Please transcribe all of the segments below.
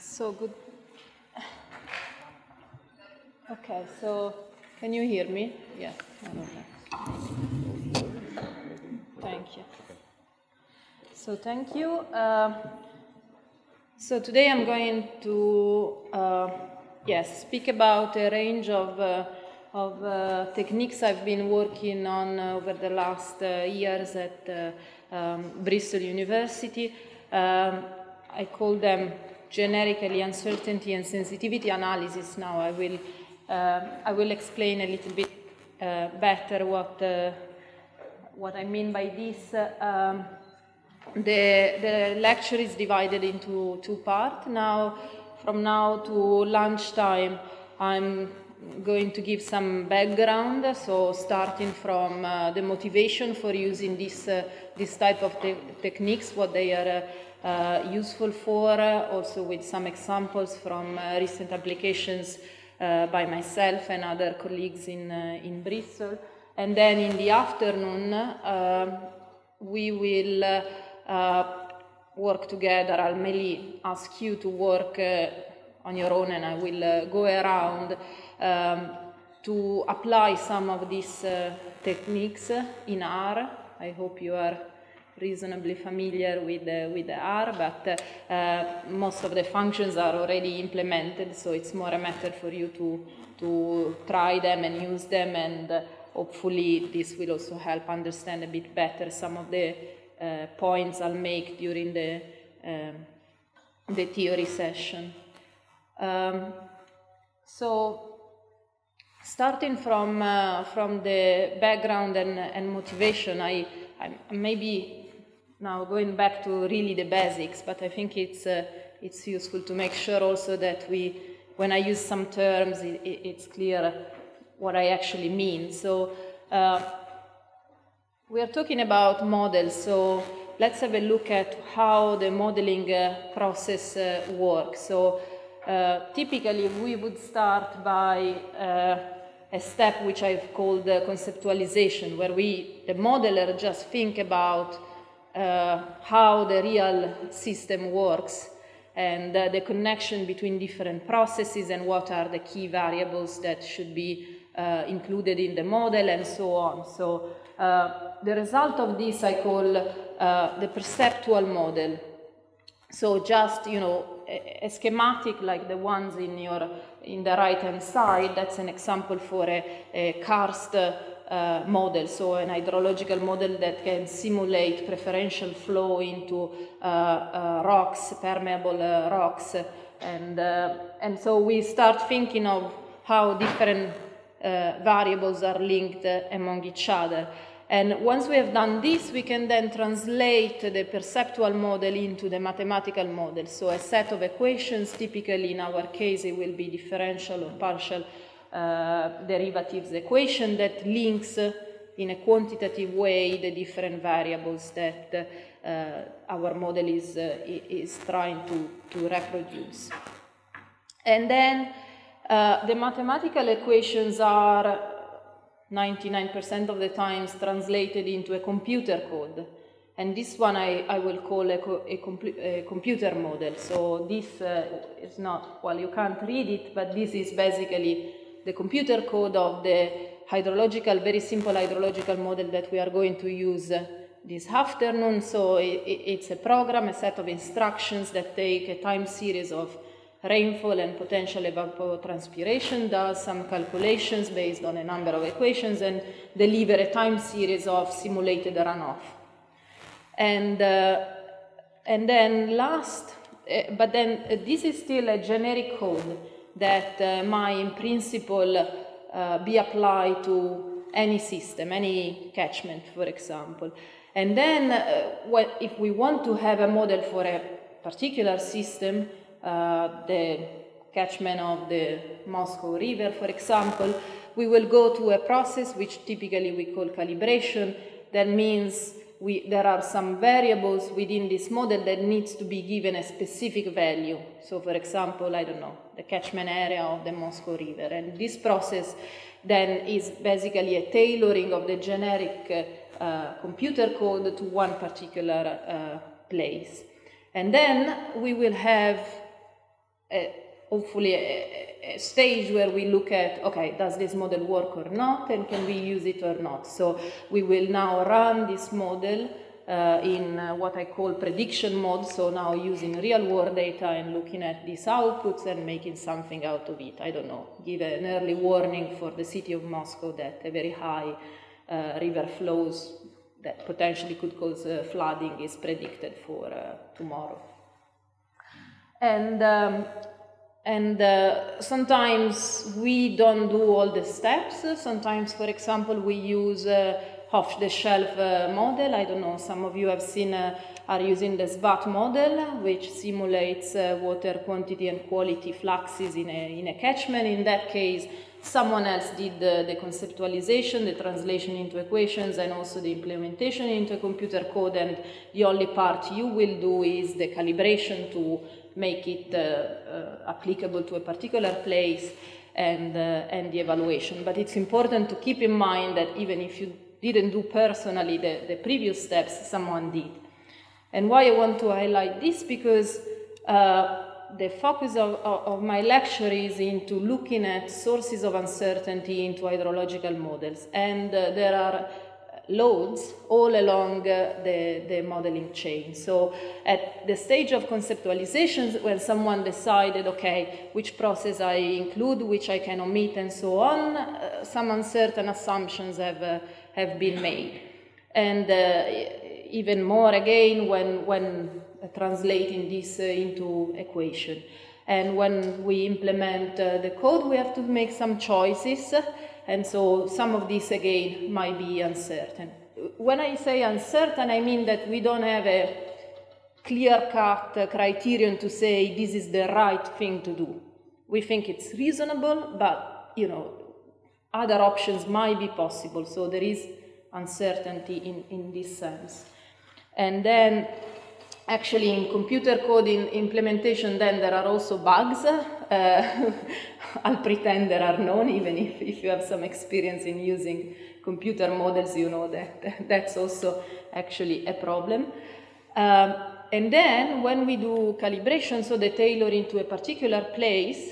So good. Okay, so can you hear me? Yeah, I don't know. Thank you. So thank you. So today I'm going to speak about a range of techniques I've been working on over the last years at Bristol University. I call them generically uncertainty and sensitivity analysis. Now I will explain a little bit better what I mean by this. The lecture is divided into two parts. Now, from now to lunchtime, I'm going to give some background, so starting from the motivation for using this type of techniques, what they are useful for, also with some examples from recent applications by myself and other colleagues in Bristol. And then in the afternoon, we will work together. I'll mainly ask you to work on your own, and I will go around to apply some of these techniques in R. I hope you are reasonably familiar with the R, but most of the functions are already implemented, so it's more a matter for you to try them and use them, and hopefully this will also help understand a bit better some of the points I'll make during the theory session. So starting from the background and motivation, I maybe now going back to really the basics, but I think it's useful to make sure also that when I use some terms, it's clear what I actually mean. So we are talking about models, so let's have a look at how the modeling process works. So typically we would start by a step which I've called conceptualization, where the modeler just think about how the real system works and the connection between different processes and what are the key variables that should be included in the model and so on. So the result of this I call the perceptual model. So just, a schematic like the ones in the right-hand side, that's an example for a karst model, so an hydrological model that can simulate preferential flow into rocks, permeable rocks, and so we start thinking of how different variables are linked among each other. And once we have done this, we can then translate the perceptual model into the mathematical model. So a set of equations, typically in our case it will be differential or partial derivatives equation that links in a quantitative way the different variables that our model is trying to reproduce. And then the mathematical equations are 99% of the times translated into a computer code. And this one I will call a computer model. So this is not, well, you can't read it, but this is basically the computer code of the very simple hydrological model that we are going to use this afternoon. So it's a program, a set of instructions that take a time series of rainfall and potential evapotranspiration, does some calculations based on a number of equations, and deliver a time series of simulated runoff. And then but then this is still a generic code that might in principle be applied to any system, any catchment, for example. And then if we want to have a model for a particular system, the catchment of the Moscow River, for example, we will go to a process which typically we call calibration. That means there are some variables within this model that needs to be given a specific value. So, for example, I don't know, the catchment area of the Moscow River. And this process then is basically a tailoring of the generic computer code to one particular place. And then we will have hopefully a stage where we look at, okay, does this model work or not, and can we use it or not? So we will now run this model in what I call prediction mode, so now using real-world data and looking at these outputs and making something out of it. I don't know, give an early warning for the city of Moscow that a very high river flows that potentially could cause flooding is predicted for tomorrow. And sometimes we don't do all the steps. Sometimes, for example, we use off-the-shelf model. I don't know, some of you have seen, are using the SVAT model, which simulates water quantity and quality fluxes in a catchment. In that case, someone else did the conceptualization, the translation into equations, and also the implementation into a computer code, and the only part you will do is the calibration to make it applicable to a particular place and the evaluation. But it's important to keep in mind that even if you didn't do personally the previous steps, someone did. And why I want to highlight this, because the focus of my lecture is into looking at sources of uncertainty into hydrological models. And there are loads all along the modeling chain. So at the stage of conceptualization, when someone decided, okay, which process I include, which I can omit, and so on, some uncertain assumptions have been made. And even more again when translating this into equation. And when we implement the code, we have to make some choices. And so some of this, again, might be uncertain. When I say uncertain, I mean that we don't have a clear-cut criterion to say this is the right thing to do. We think it's reasonable, but, you know, other options might be possible. So there is uncertainty in this sense. And then, actually, in computer code implementation, then there are also bugs. I'll pretend there are none, even if you have some experience in using computer models, you know that that's also actually a problem. And then when we do calibration, so the tailor into a particular place,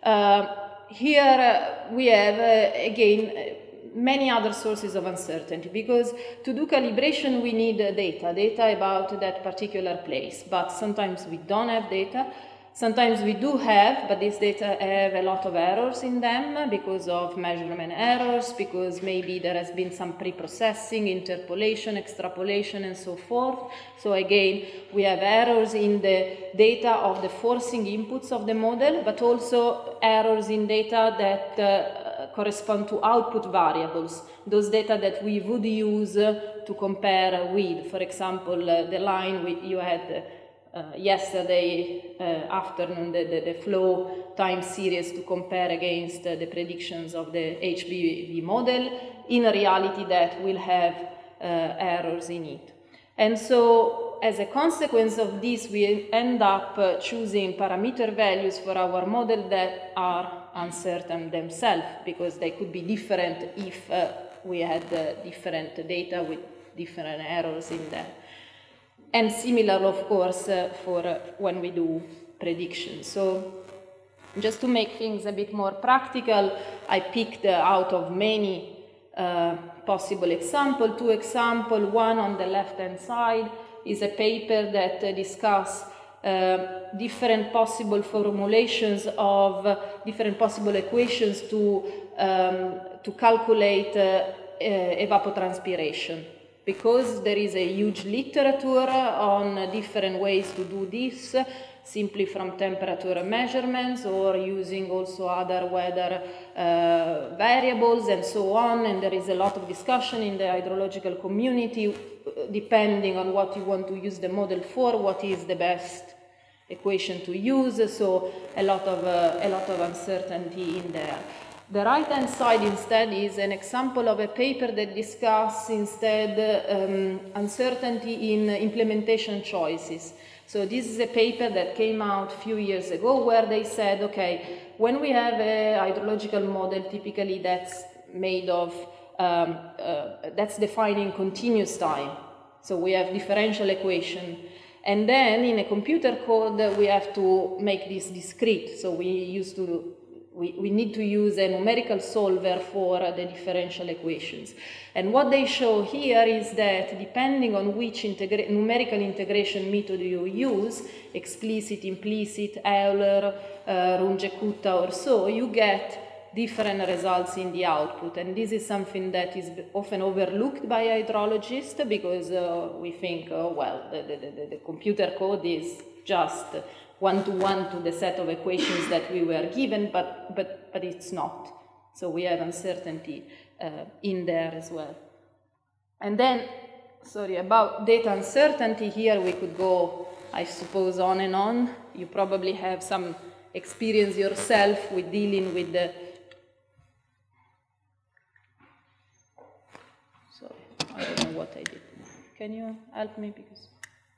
here we have, again, many other sources of uncertainty, because to do calibration we need data about that particular place, but sometimes we don't have data. Sometimes we do have, but these data have a lot of errors in them because of measurement errors, because maybe there has been some pre-processing, interpolation, extrapolation, and so forth. So again, we have errors in the data of the forcing inputs of the model, but also errors in data that correspond to output variables, those data that we would use to compare with. For example, the line you had yesterday afternoon, the flow time series to compare against the predictions of the HBV model, in reality that will have errors in it. And so as a consequence of this, we end up choosing parameter values for our model that are uncertain themselves, because they could be different if we had different data with different errors in them. And similar, of course, for when we do predictions. So just to make things a bit more practical, I picked out of many possible examples, 2 examples. One on the left-hand side is a paper that discusses different possible formulations of different possible equations to calculate evapotranspiration. Because there is a huge literature on different ways to do this, simply from temperature measurements or using also other weather variables and so on. And there is a lot of discussion in the hydrological community, depending on what you want to use the model for, what is the best equation to use. So a lot of uncertainty in there. The right-hand side instead is an example of a paper that discusses instead uncertainty in implementation choices. So this is a paper that came out a few years ago where they said, okay, when we have a hydrological model, typically that's made of, that's defining continuous time. So we have differential equation. And then in a computer code, we have to make this discrete. So we need to use a numerical solver for the differential equations. And what they show here is that depending on which numerical integration method you use, explicit, implicit, Euler, Runge-Kutta or so, you get different results in the output. And this is something that is often overlooked by hydrologists because we think, oh, well, the computer code is just one-to-one to the set of equations that we were given, but it's not. So we have uncertainty in there as well. And then, sorry, about data uncertainty, here we could go, I suppose, on and on. You probably have some experience yourself with dealing with the I don't know what I did. Can you help me? Because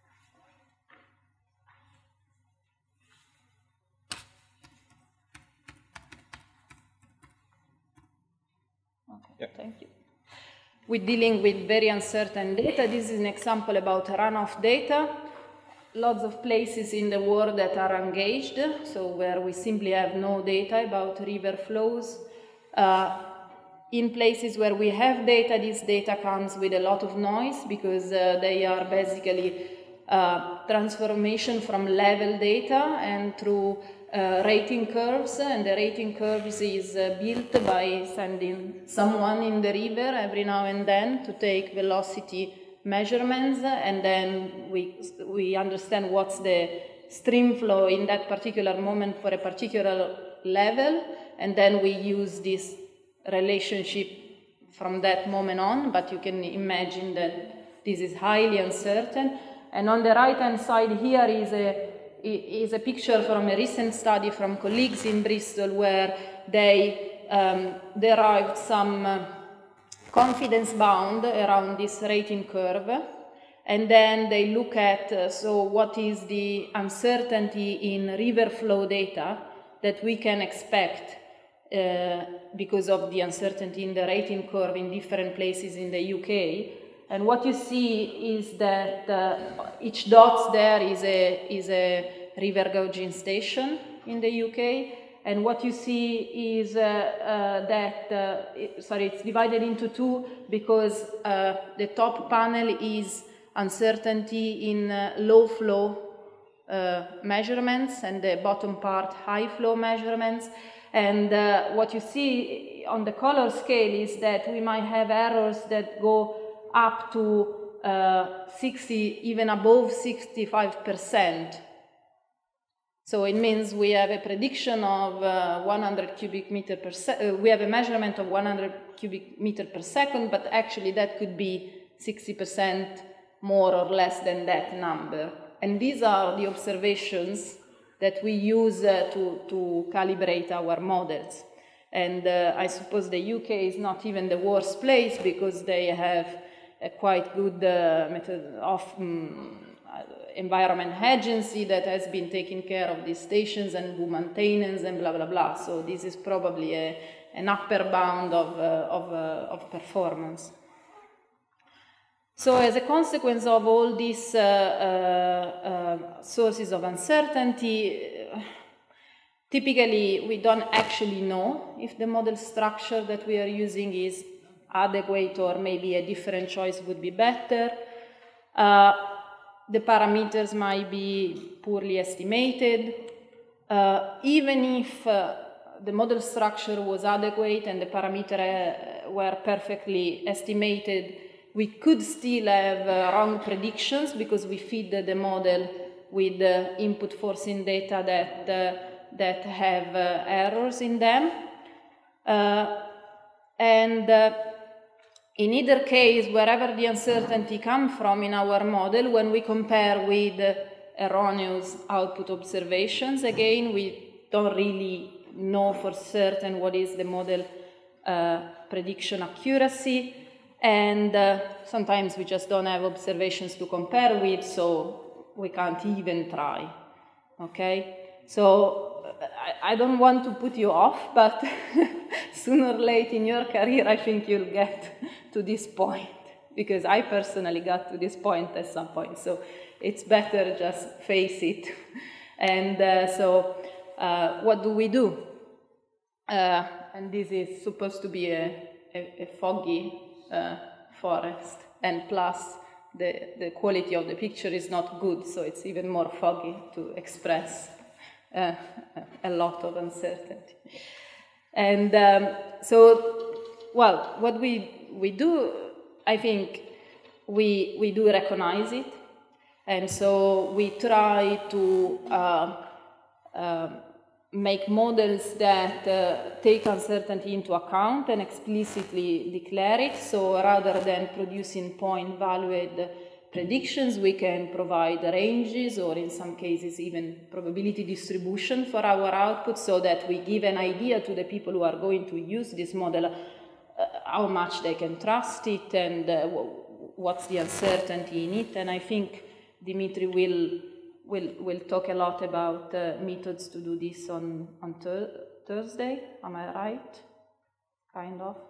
okay, yeah. Thank you. We're dealing with very uncertain data. This is an example about runoff data. Lots of places in the world that are engaged, so where we simply have no data about river flows. In places where we have data, this data comes with a lot of noise because they are basically transformation from level data and through rating curves, and the rating curves is built by sending someone in the river every now and then to take velocity measurements, and then we understand what's the stream flow in that particular moment for a particular level, and then we use this relationship from that moment on, but you can imagine that this is highly uncertain. And on the right-hand side here is a picture from a recent study from colleagues in Bristol where they derived some confidence bound around this rating curve, and then they look at so what is the uncertainty in river flow data that we can expect because of the uncertainty in the rating curve in different places in the UK. And what you see is that each dot there is a river gauging station in the UK. And what you see is it's divided into two because the top panel is uncertainty in low flow measurements and the bottom part high flow measurements. And what you see on the color scale is that we might have errors that go up to 60, even above 65%. So it means we have a prediction of 100 cubic meter per second, we have a measurement of 100 cubic meter per second, but actually that could be 60% more or less than that number. And these are the observations that we use to calibrate our models. And I suppose the UK is not even the worst place because they have a quite good method of environment agency that has been taking care of these stations and do maintenance and blah, blah, blah. So this is probably an upper bound of performance. So as a consequence of all these sources of uncertainty, typically we don't actually know if the model structure that we are using is adequate or maybe a different choice would be better. The parameters might be poorly estimated. Even if the model structure was adequate and the parameters were perfectly estimated, we could still have wrong predictions because we feed the model with input forcing data that have errors in them. In either case, wherever the uncertainty comes from in our model, when we compare with erroneous output observations, again, we don't really know for certain what is the model prediction accuracy. And sometimes we just don't have observations to compare with, so we can't even try, okay? So I don't want to put you off, but sooner or later in your career, I think you'll get to this point, because I personally got to this point at some point. So it's better just face it. And so what do we do? And this is supposed to be a foggy forest, and plus the quality of the picture is not good, so it's even more foggy to express a lot of uncertainty. And well, what we do, I think we do recognize it, and so we try to make models that take uncertainty into account and explicitly declare it. So rather than producing point-valued predictions, we can provide ranges, or in some cases even probability distribution for our output, so that we give an idea to the people who are going to use this model how much they can trust it and what's the uncertainty in it. And I think Dimitri will talk a lot about methods to do this on Thursday. Am I right? Kind of.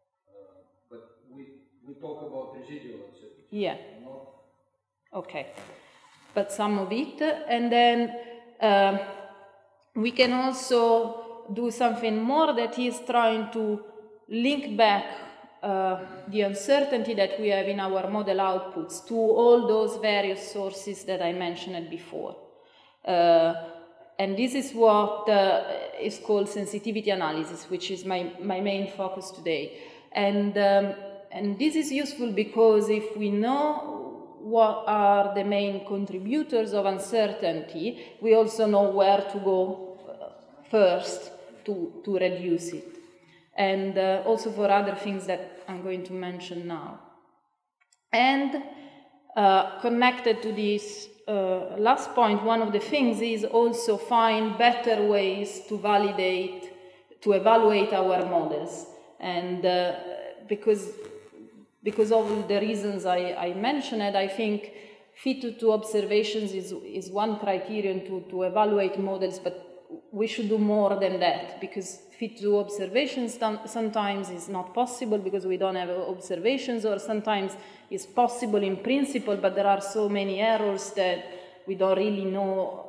But we talk about residual uncertainty. Yeah. Okay. But some of it. And then we can also do something more that is trying to link back the uncertainty that we have in our model outputs to all those various sources that I mentioned before. And this is what is called sensitivity analysis, which is my main focus today. And this is useful because if we know what are the main contributors of uncertainty, we also know where to go first to reduce it. And also for other things that I'm going to mention now. And connected to this last point, one of the things is also find better ways to validate, to evaluate our models. And because of the reasons I mentioned, I think fit to observations is one criterion to evaluate models, but we should do more than that, because fit to observations sometimes is not possible because we don't have observations, or sometimes it's possible in principle, but there are so many errors that we don't really know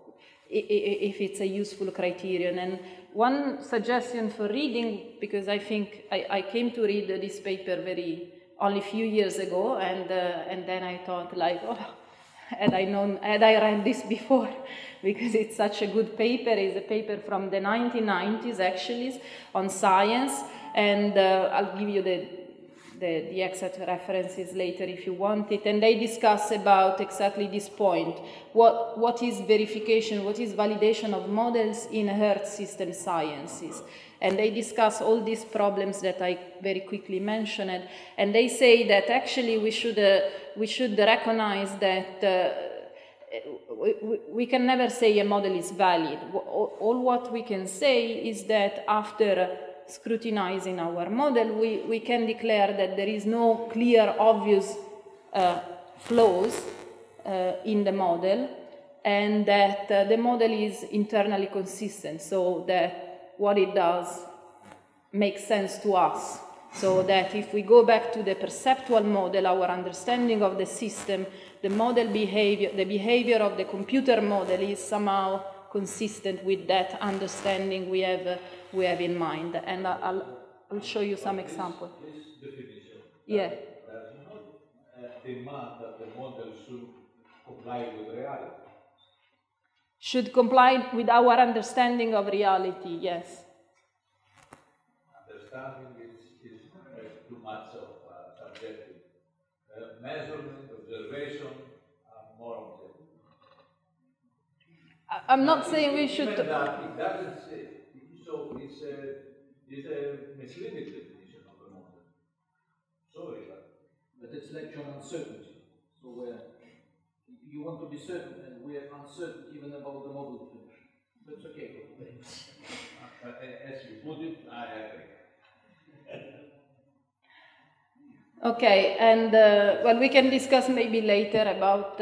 if it's a useful criterion. And one suggestion for reading, because I think I came to read this paper only a few years ago, and then I thought like, oh, had I read this before, because it's such a good paper. It's a paper from the 1990s, actually, on science, and I'll give you the exact references later if you want it. And they discuss about exactly this point. What is verification, what is validation of models in Earth system sciences? And they discuss all these problems that I very quickly mentioned. And they say that actually we should recognize that we can never say a model is valid. All what we can say is that after scrutinizing our model, we can declare that there is no clear, obvious flaws in the model, and that the model is internally consistent, so that what it does makes sense to us. So that if we go back to the perceptual model, our understanding of the system, the model behavior, the behavior of the computer model is somehow consistent with that understanding we have in mind. And I'll show you some examples. This definition. Yeah. Does not demand that the model should comply with reality. Should comply with our understanding of reality, yes. Understanding is too much of subjective. Measurement, observation are more objective. I'm not saying we should. Even that it doesn't say. So it's a misleading definition of the model. Sorry, but it's lecture on uncertainty. So you want to be certain, and we are uncertain even about the model definition. That's okay. as you put it, I agree. Okay, and well, we can discuss maybe later about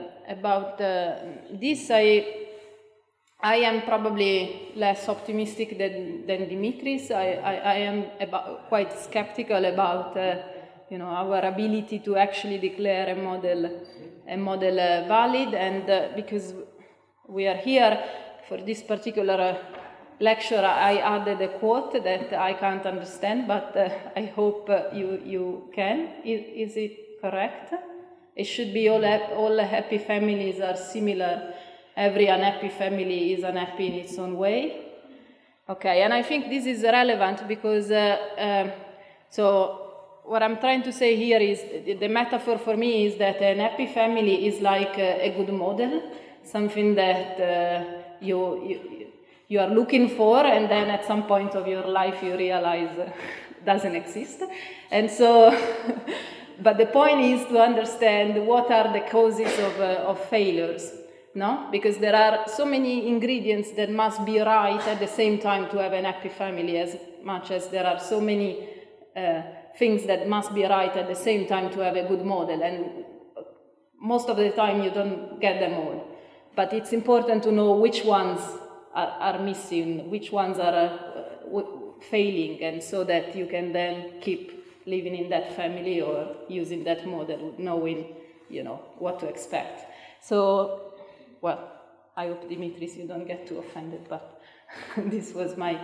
this. I am probably less optimistic than Dimitris. I am quite skeptical about our ability to actually declare a model a model valid, and because we are here for this particular lecture, I added a quote that I can't understand, but I hope you can. Is it correct? It should be all happy families are similar. Every unhappy family is unhappy in its own way. Okay, and I think this is relevant because, so what I'm trying to say here is, the metaphor for me is that an happy family is like a good model, something that you are looking for, and then at some point of your life you realize doesn't exist. And so, but the point is to understand what are the causes of failures. No? Because there are so many ingredients that must be right at the same time to have an happy family, as much as there are so many things that must be right at the same time to have a good model. And most of the time you don't get them all. But it's important to know which ones are missing, which ones are failing, and so that you can then keep living in that family or using that model, knowing, what to expect. So, well, I hope, Dimitris, you don't get too offended, but this was my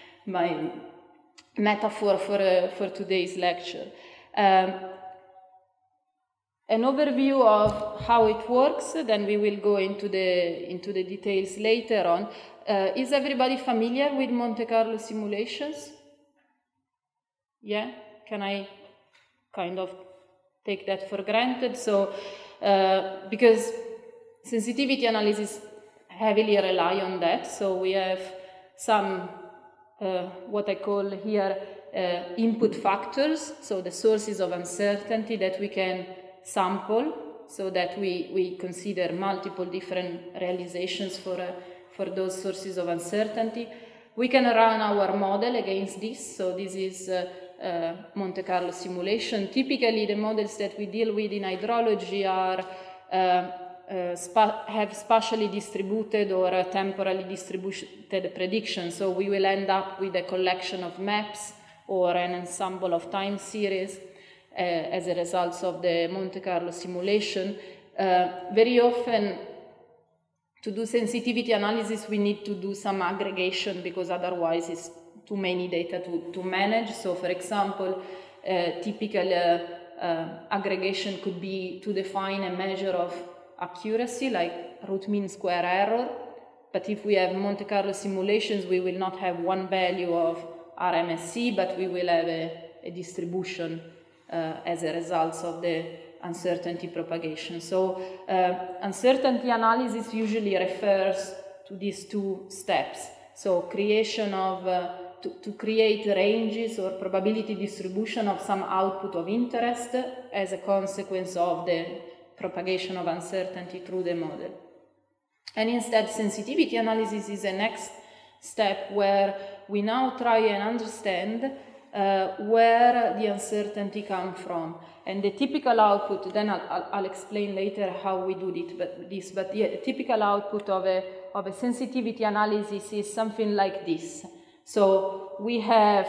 metaphor for today's lecture. An overview of how it works, then we will go into the details later on. Is everybody familiar with Monte Carlo simulations? Yeah? Can I kind of take that for granted? So, because sensitivity analysis heavily rely on that, so we have some, what I call here, input factors, so the sources of uncertainty that we can sample, so that we consider multiple different realizations for those sources of uncertainty. We can run our model against this, so this is Monte Carlo simulation. Typically, the models that we deal with in hydrology are have spatially distributed or temporally distributed predictions, so we will end up with a collection of maps or an ensemble of time series as a result of the Monte Carlo simulation. Very often, to do sensitivity analysis, we need to do some aggregation because otherwise it's too many data to manage. So, for example, typical aggregation could be to define a measure of accuracy, like root mean square error. But if we have Monte Carlo simulations, we will not have one value of RMSE, but we will have a distribution as a result of the uncertainty propagation. So uncertainty analysis usually refers to these two steps. So creation of, to create ranges or probability distribution of some output of interest as a consequence of the propagation of uncertainty through the model. And instead, sensitivity analysis is the next step where we now try and understand where the uncertainty comes from. And the typical output, then I'll explain later how we do this, but the typical output of a sensitivity analysis is something like this. So we have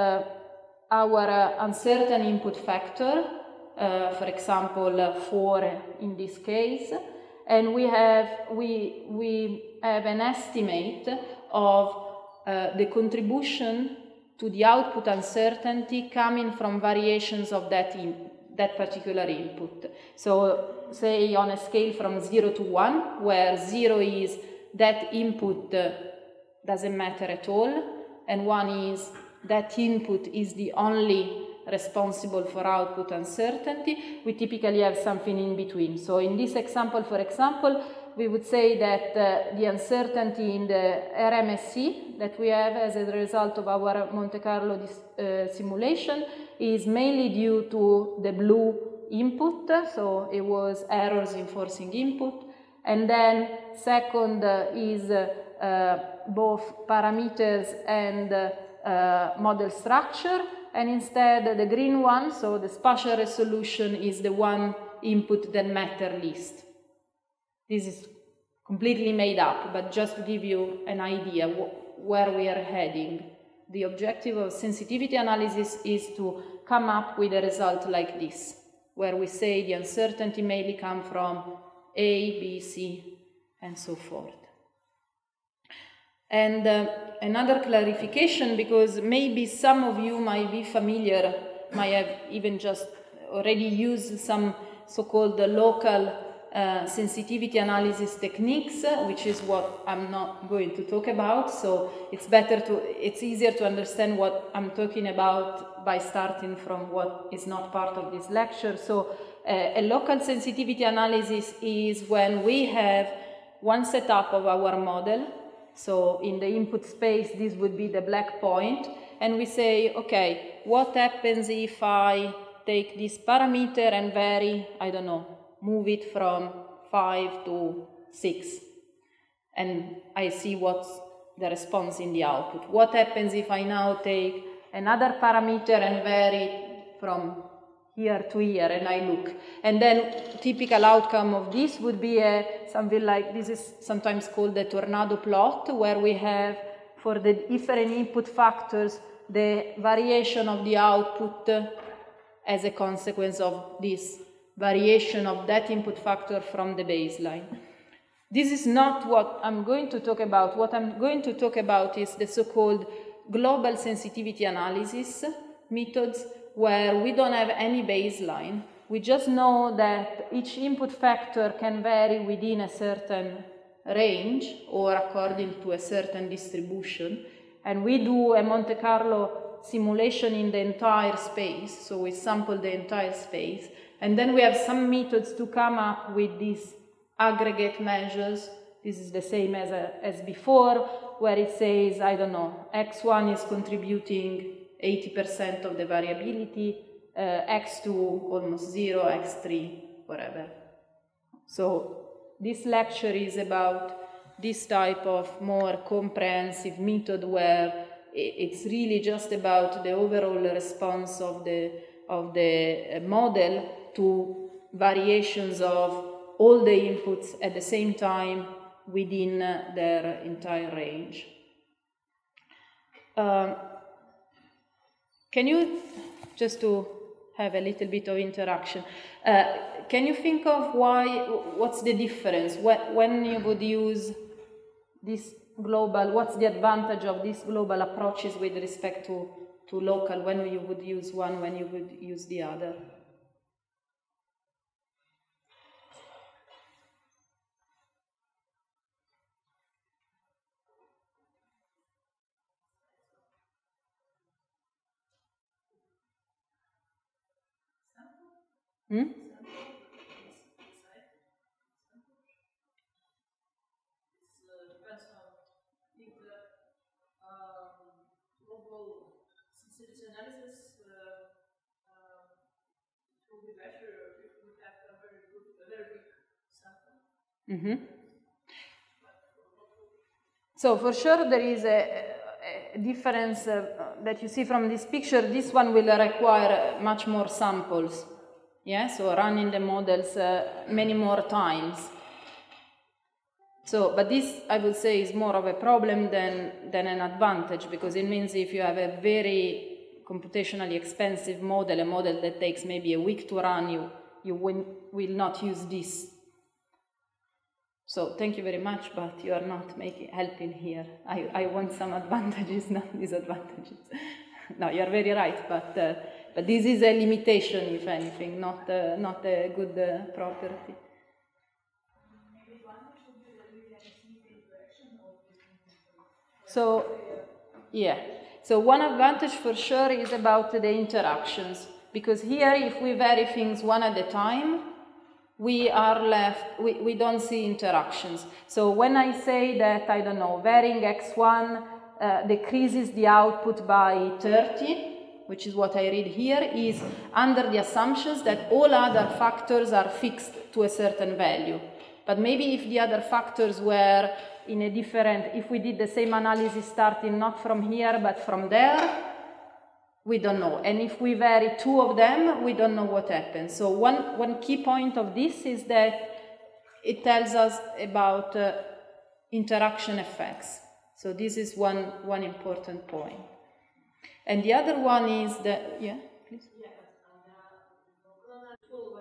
our uncertain input factor, for example, 4 in this case, and we have an estimate of the contribution to the output uncertainty coming from variations of that particular input. So say on a scale from 0 to 1, where 0 is that input doesn't matter at all, and 1 is that input is the only responsible for output uncertainty, we typically have something in between. So in this example, for example, we would say that the uncertainty in the RMSE that we have as a result of our Monte Carlo simulation is mainly due to the blue input, so it was errors in forcing input. And then second is both parameters and model structure. And instead the green one, so the spatial resolution, is the one input that matter least. This is completely made up, but just to give you an idea where we are heading. The objective of sensitivity analysis is to come up with a result like this. where we say the uncertainty mainly come from A, B, C, and so forth. And another clarification, because maybe some of you might be familiar, might have even just already used some so-called local sensitivity analysis techniques, which is what I'm not going to talk about. So it's easier to understand what I'm talking about by starting from what is not part of this lecture. So a local sensitivity analysis is when we have one setup of our model. So in the input space, this would be the black point. And we say, okay, what happens if I take this parameter and vary, I don't know, move it from 5 to 6. And I see what's the response in the output. What happens if I now take another parameter and vary it from here to here, and I look. And then typical outcome of this would be something like, this is sometimes called the tornado plot, where we have, for the different input factors, the variation of the output as a consequence of this variation of that input factor from the baseline. This is not what I'm going to talk about. What I'm going to talk about is the so-called global sensitivity analysis methods, where we don't have any baseline. We just know that each input factor can vary within a certain range or according to a certain distribution. And we do a Monte Carlo simulation in the entire space, so we sample the entire space. And then we have some methods to come up with these aggregate measures. This is the same as before, where it says, I don't know, X1 is contributing 80% of the variability, X2 almost 0, X3, whatever. So this lecture is about this type of more comprehensive method, where it's really just about the overall response of the model to variations of all the inputs at the same time within their entire range. Can you, just to have a little bit of interaction, can you think of what's the difference when you would use this global, what's the advantage of these global approaches with respect to local, when you would use one, when you would use the other? Hmm? Sensitivity analysis will be better if we have a very big sample. Mm-hmm. So for sure there is a difference that you see from this picture. This one will require much more samples. Yeah, so running the models many more times. So, but this, I would say, is more of a problem than an advantage, because it means if you have a very computationally expensive model, a model that takes maybe a week to run, you will not use this. So thank you very much, but you are not helping here. I want some advantages, not disadvantages. No, you are very right, but this is a limitation, if anything, not a good property. So, yeah. So one advantage for sure is about the interactions, because here, if we vary things one at a time, we are left, we don't see interactions. So when I say that, I don't know, varying X1 decreases the output by 30, which is what I read here, is under the assumptions that all other factors are fixed to a certain value. But maybe if the other factors were in a different, if we did the same analysis starting not from here but from there, we don't know. And if we vary two of them, we don't know what happens. So one key point of this is that it tells us about interaction effects. So this is one important point. And the other one is that, yeah, please? Yeah, local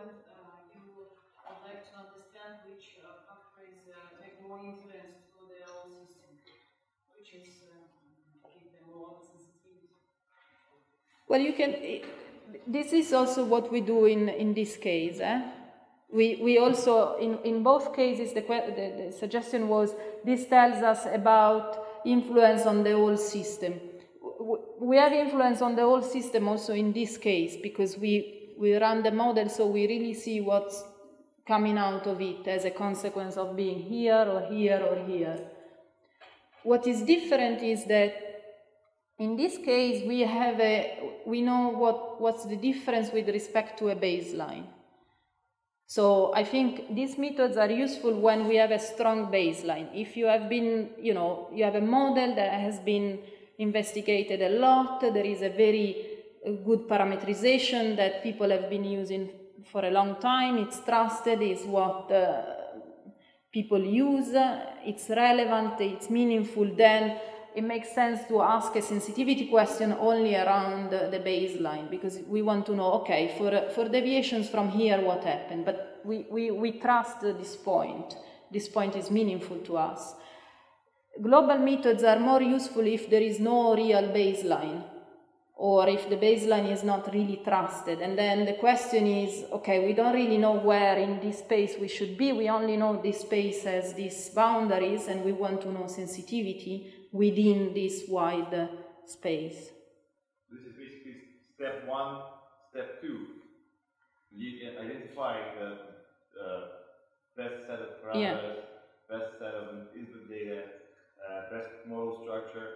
more influence to their own system, which is give them more sensitivity. Well, you can. This is also what we do in this case. We also, in both cases, the suggestion was this tells us about influence on the whole system. We have influence on the whole system also in this case because we run the model, so we really see what's coming out of it as a consequence of being here or here or here. What is different is that in this case we know what's the difference with respect to a baseline. So I think these methods are useful when we have a strong baseline. If you have been, you have a model that has been investigated a lot, there is a very good parameterization that people have been using for a long time, it's trusted, it's what people use, it's relevant, it's meaningful, then it makes sense to ask a sensitivity question only around the baseline, because we want to know, okay, for deviations from here, what happened? But we trust this point. This point is meaningful to us. Global methods are more useful if there is no real baseline, or if the baseline is not really trusted. And then the question is, okay, we don't really know where in this space we should be. We only know this space has these boundaries, and we want to know sensitivity within this wide space. This is basically step one, step two. You can identify the best set of parameters, best set of input data, best model structure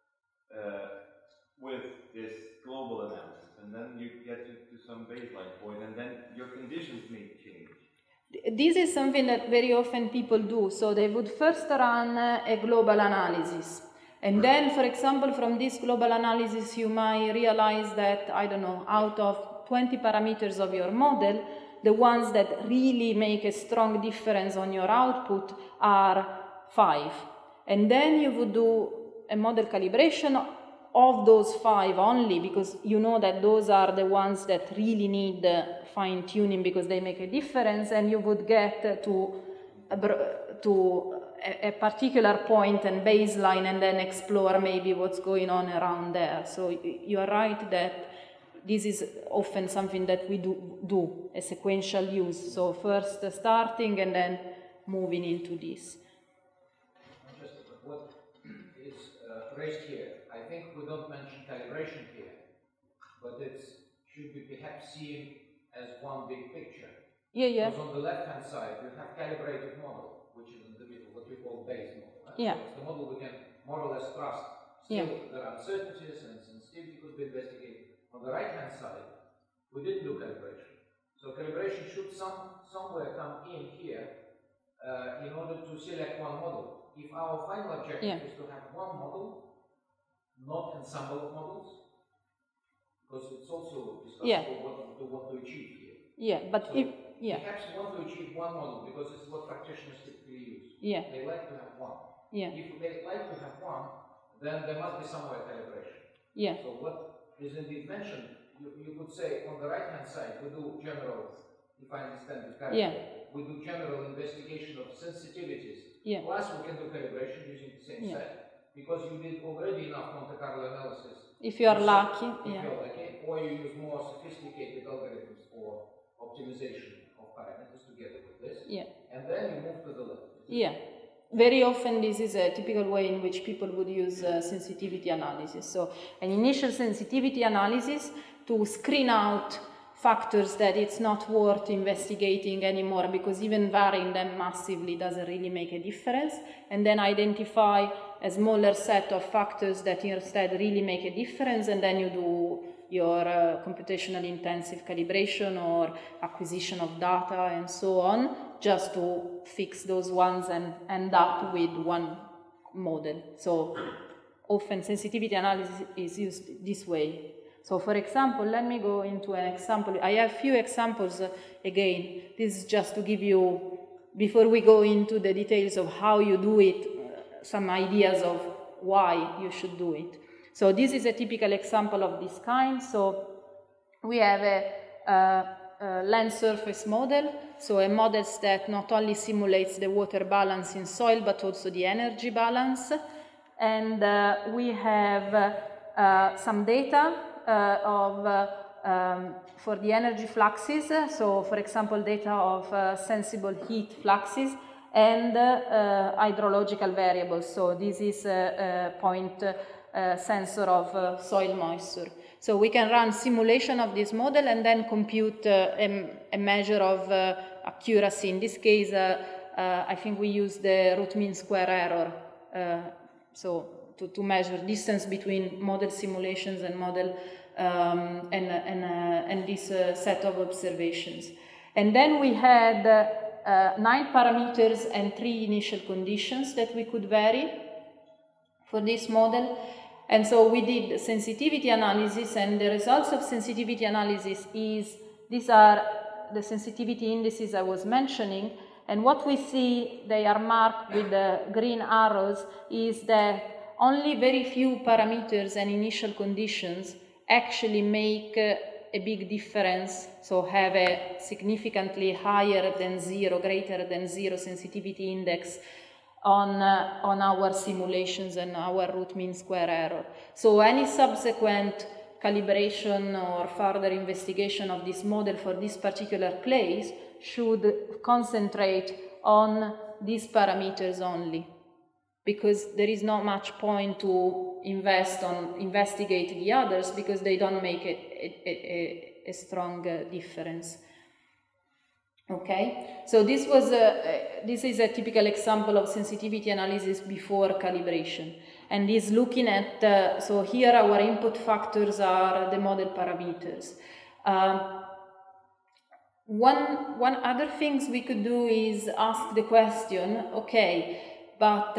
with this global analysis. And then you get to some baseline point, and then your conditions may change. This is something that very often people do. So they would first run a global analysis. And then, for example, from this global analysis, you might realize that, I don't know, out of 20 parameters of your model, the ones that really make a strong difference on your output are 5. And then you would do a model calibration of those 5 only, because you know that those are the ones that really need fine-tuning because they make a difference, and you would get to a particular point and baseline, and then explore maybe what's going on around there. So you are right that this is often something that we do a sequential use. So first starting and then moving into this. Just what is raised here, I think we don't mention calibration here, but it should be perhaps seen as one big picture. Yeah. Because on the left-hand side, you have calibrated model, which is in the middle, what we call base model. Right? Yeah. So it's the model we can more or less trust. Still, there are uncertainties and sensitivity could be investigated. On the right-hand side, we didn't do calibration. So calibration should somewhere come in here in order to select one model. If our final objective is to have one model, not ensemble of models, because it's also discussable what we want to achieve here. Yeah, but so perhaps we want to achieve one model because it's what practitioners typically use. Yeah. They like to have one. Yeah. If they like to have one, then there must be somewhere calibration. Yeah. So what is indeed mentioned, you could say on the right-hand side, we do general, if I understand it correctly, we do general investigation of sensitivities. Plus we can do calibration using the same set, because you did already enough Monte Carlo analysis. If you are lucky. If you're lucky, or you use more sophisticated algorithms for optimization of parameters together with this. And then you move to the left. Very often this is a typical way in which people would use sensitivity analysis. So an initial sensitivity analysis to screen out factors that it's not worth investigating anymore, because even varying them massively doesn't really make a difference, and then identify a smaller set of factors that instead really make a difference, and then you do your computationally intensive calibration or acquisition of data and so on, just to fix those ones and end up with one model. So often sensitivity analysis is used this way. So for example, let me go into an example. I have few examples again. This is just to give you, before we go into the details of how you do it, some ideas of why you should do it. So this is a typical example of this kind. So we have land surface model, so a model that not only simulates the water balance in soil but also the energy balance. And we have some data for the energy fluxes, so for example data of sensible heat fluxes and hydrological variables. So this is a point sensor of soil moisture. So we can run simulation of this model and then compute a measure of accuracy. In this case, I think we use the root mean square error, so to measure distance between model simulations and model and this set of observations. And then we had 9 parameters and 3 initial conditions that we could vary for this model. And so we did sensitivity analysis, and the results of sensitivity analysis is, these are the sensitivity indices I was mentioning, and what we see, they are marked with the green arrows, is that only very few parameters and initial conditions actually make a big difference, so have a significantly higher than 0, greater than 0 sensitivity index on our simulations and our root mean square error. So any subsequent calibration or further investigation of this model for this particular place should concentrate on these parameters only, because there is not much point to investigate the others because they don't make a strong difference. Okay, so this is a typical example of sensitivity analysis before calibration, and is looking at, so here our input factors are the model parameters. One other things we could do is ask the question, okay, but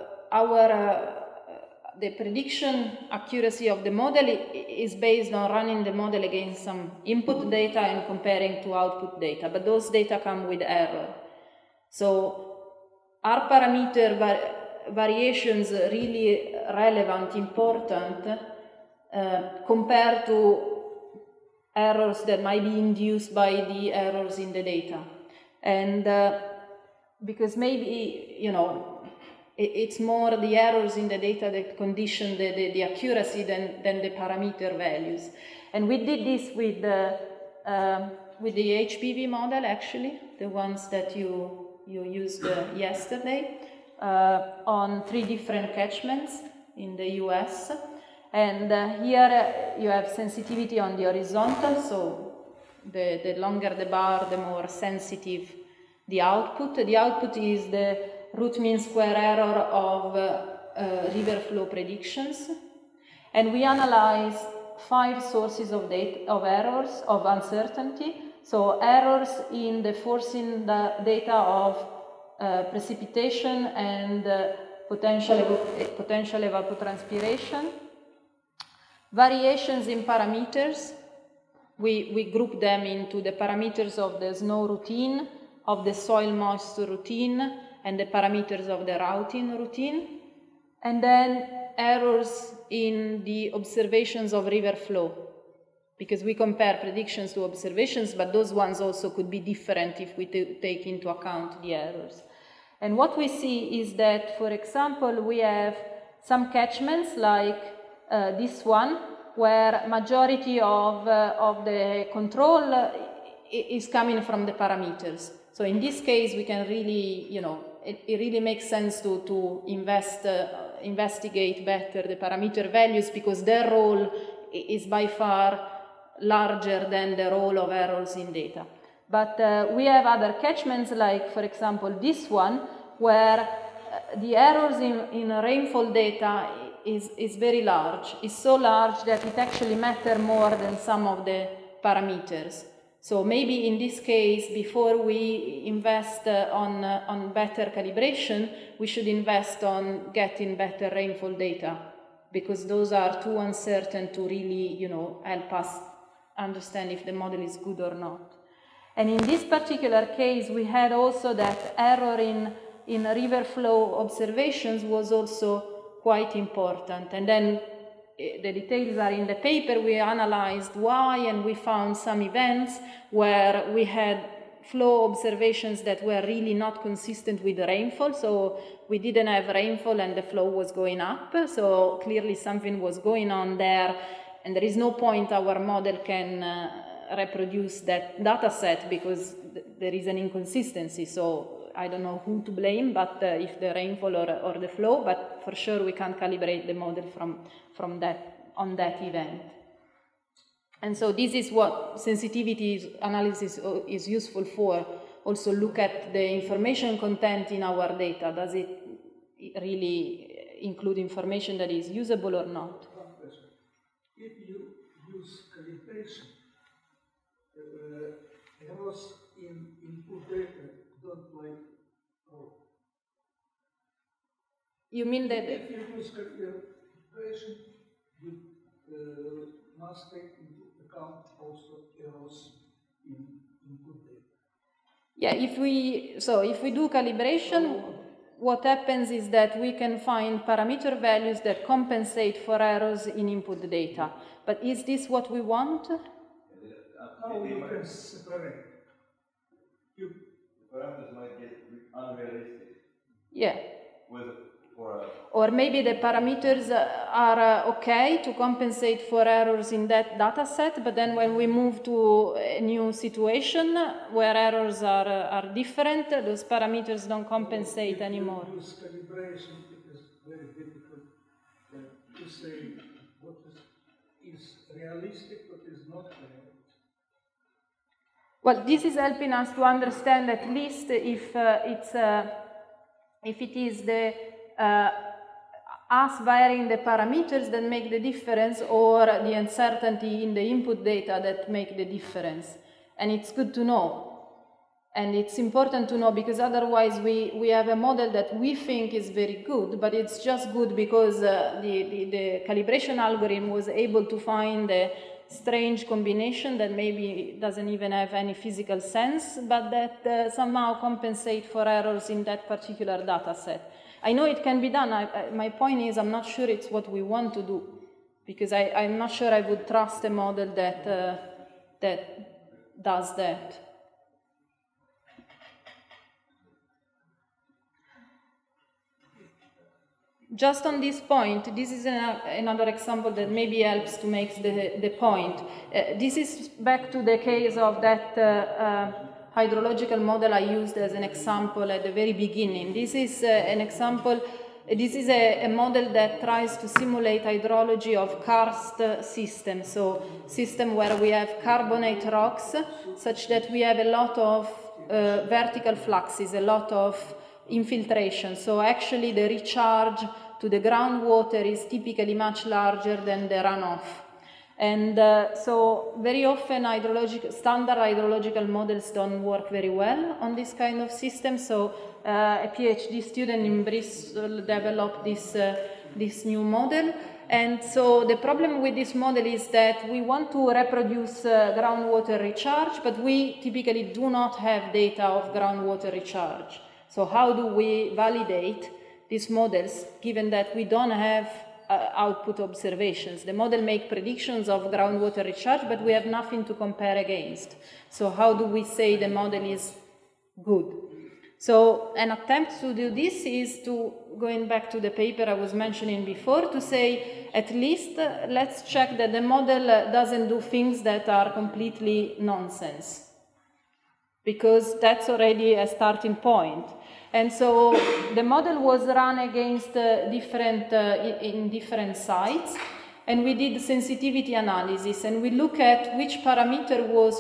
the prediction accuracy of the model is based on running the model against some input data and comparing to output data, but those data come with error. So are parameter variations really relevant, important, compared to errors that might be induced by the errors in the data? And because maybe, you know, it's more the errors in the data that condition the accuracy than the parameter values. And we did this with the HPV model, actually, the ones that you used yesterday, on 3 different catchments in the US. And here you have sensitivity on the horizontal, so the longer the bar, the more sensitive the output. The output is the root mean square error of river flow predictions. And we analyze 5 sources of errors, of uncertainty. So errors in the forcing the data of precipitation and potential evapotranspiration. Variations in parameters, we group them into the parameters of the snow routine, of the soil moisture routine, and the parameters of the routing routine. And then errors in the observations of river flow, because we compare predictions to observations, but those ones also could be different if we take into account the errors. And what we see is that, for example, we have some catchments like this one, where majority of the control is coming from the parameters. So in this case, we can really, you know, it really makes sense to investigate better the parameter values, because their role is by far larger than the role of errors in data. But we have other catchments, like, for example, this one, where the errors in rainfall data is very large. It's so large that it actually matters more than some of the parameters. So maybe in this case, before we invest on better calibration, we should invest on getting better rainfall data, because those are too uncertain to really, you know, help us understand if the model is good or not. And in this particular case, we had also that error in river flow observations was also quite important. And then the details are in the paper. We analyzed why, and we found some events where we had flow observations that were really not consistent with the rainfall. So we didn't have rainfall and the flow was going up. So clearly something was going on there, and there is no point our model can reproduce that data set because there is an inconsistency. So I don't know who to blame, but if the rainfall or the flow, but for sure we can't calibrate the model from that on that event. And so this is what sensitivity analysis is useful for. Also look at the information content in our data. Does it really include information that is usable or not? If you use calibration, errors in input data don't like oh. You mean that if you use calibration, you must take into account also errors in input data. yeah, if we do calibration, what happens is that we can find parameter values that compensate for errors in input data. But is this what we want? How you can separate? The parameters might get unrealistic. Yeah. For Or maybe the parameters are okay to compensate for errors in that data set, but then when we move to a new situation where errors are different, those parameters don't compensate anymore. If you use calibration, it is very difficult to say what is realistic, what is not realistic. Well, this is helping us to understand at least if it is the us varying the parameters that make the difference or the uncertainty in the input data that make the difference. And it's good to know. And it's important to know because otherwise we have a model that we think is very good, but it's just good because the calibration algorithm was able to find a strange combination that maybe doesn't even have any physical sense, but that somehow compensate for errors in that particular data set. I know it can be done. My point is I'm not sure it's what we want to do because I'm not sure I would trust a model that does that. Just on this point, this is another example that maybe helps to make the point. This is back to the case of that hydrological model I used as an example at the very beginning. This is an example, this is a model that tries to simulate hydrology of karst systems, so system where we have carbonate rocks, such that we have a lot of vertical fluxes, a lot of infiltration. So actually the recharge to the groundwater is typically much larger than the runoff. And so very often standard hydrological models don't work very well on this kind of system. So a PhD student in Bristol developed this new model. And so the problem with this model is that we want to reproduce groundwater recharge, but we typically do not have data of groundwater recharge. So how do we validate these models given that we don't have output observations? The model makes predictions of groundwater recharge, but we have nothing to compare against. So how do we say the model is good? So an attempt to do this is to, going back to the paper I was mentioning before, to say at least let's check that the model doesn't do things that are completely nonsense, because that's already a starting point. And so the model was run against in different sites, and we did sensitivity analysis, and we look at which parameter was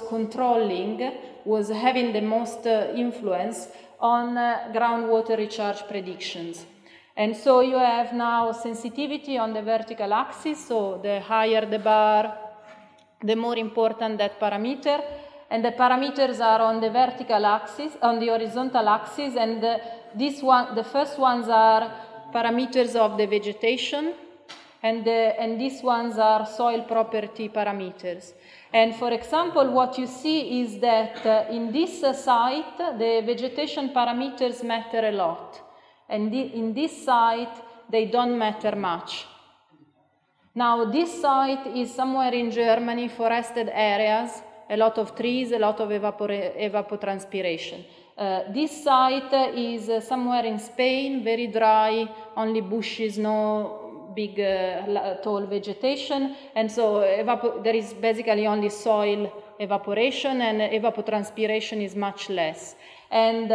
was having the most influence on groundwater recharge predictions. And so you have now sensitivity on the vertical axis, so the higher the bar, the more important that parameter. And the parameters are on the vertical axis, on the horizontal axis, and the first ones are parameters of the vegetation, and these ones are soil property parameters. And for example, what you see is that in this site, the vegetation parameters matter a lot, and in this site, they don't matter much. Now, this site is somewhere in Germany, forested areas, a lot of trees, a lot of evapotranspiration. This site is somewhere in Spain, very dry, only bushes, no big tall vegetation, and so there is basically only soil evaporation, and evapotranspiration is much less. And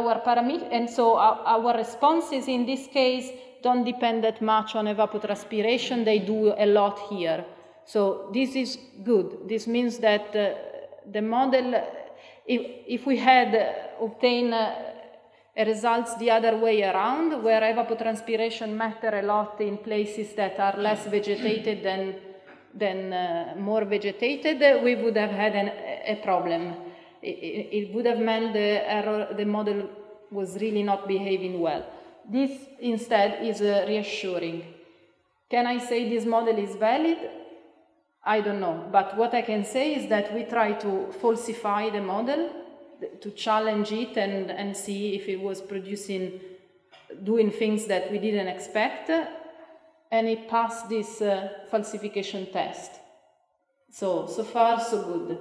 our responses in this case don't depend that much on evapotranspiration. They do a lot here. So this is good. This means that the model, if we had obtained results the other way around, where evapotranspiration matter a lot in places that are less vegetated than more vegetated, we would have had a problem. It would have meant the model was really not behaving well. This instead is reassuring. Can I say this model is valid? I don't know, but what I can say is that we try to falsify the model, to challenge it and see if it was doing things that we didn't expect, and it passed this falsification test. So far, so good.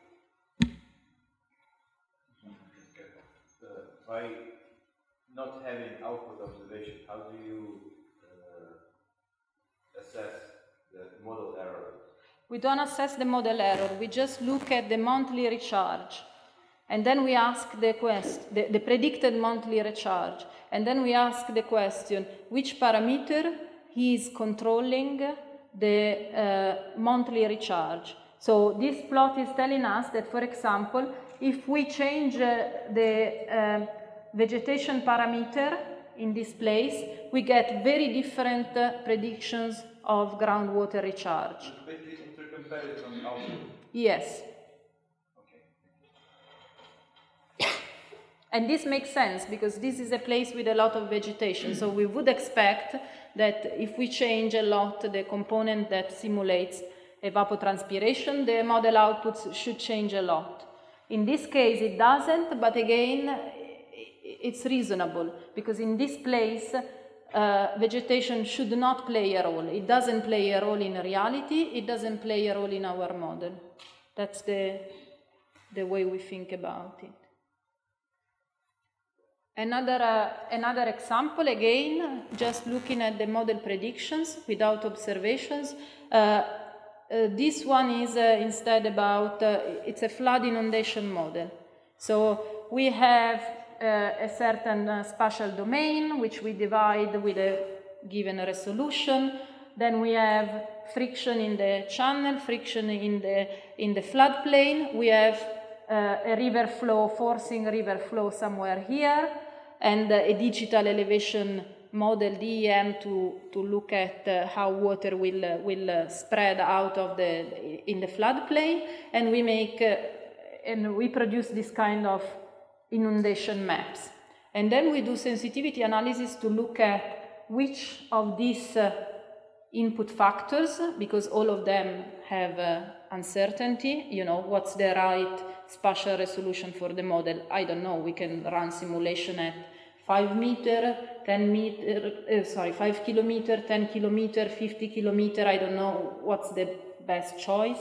By not having output observation, how do you assess the model error? We don't assess the model error. We just look at the monthly recharge. And then we ask the predicted monthly recharge. And then we ask the question, which parameter is controlling the monthly recharge? So this plot is telling us that, for example, if we change the vegetation parameter in this place, we get very different predictions of groundwater recharge. Intercomparison output? Yes. Okay. And this makes sense because this is a place with a lot of vegetation. So we would expect that if we change a lot the component that simulates evapotranspiration, the model outputs should change a lot. In this case, it doesn't, but again, it's reasonable because in this place, vegetation should not play a role. It doesn't play a role in reality. It doesn't play a role in our model. That's the way we think about it. Another example, again, just looking at the model predictions without observations. This one is instead about, it's a flood inundation model. So we have a certain spatial domain, which we divide with a given resolution. Then we have friction in the channel, friction in the floodplain. We have a river flow, forcing river flow somewhere here, and a digital elevation model, DEM, to look at how water will spread out of in the floodplain, and we make and we produce this kind of inundation maps. And then we do sensitivity analysis to look at which of these input factors, because all of them have uncertainty, you know, what's the right spatial resolution for the model? I don't know. We can run simulation at 5 meter, 10 meter, 5 kilometer, 10 kilometer, 50 kilometer. I don't know what's the best choice.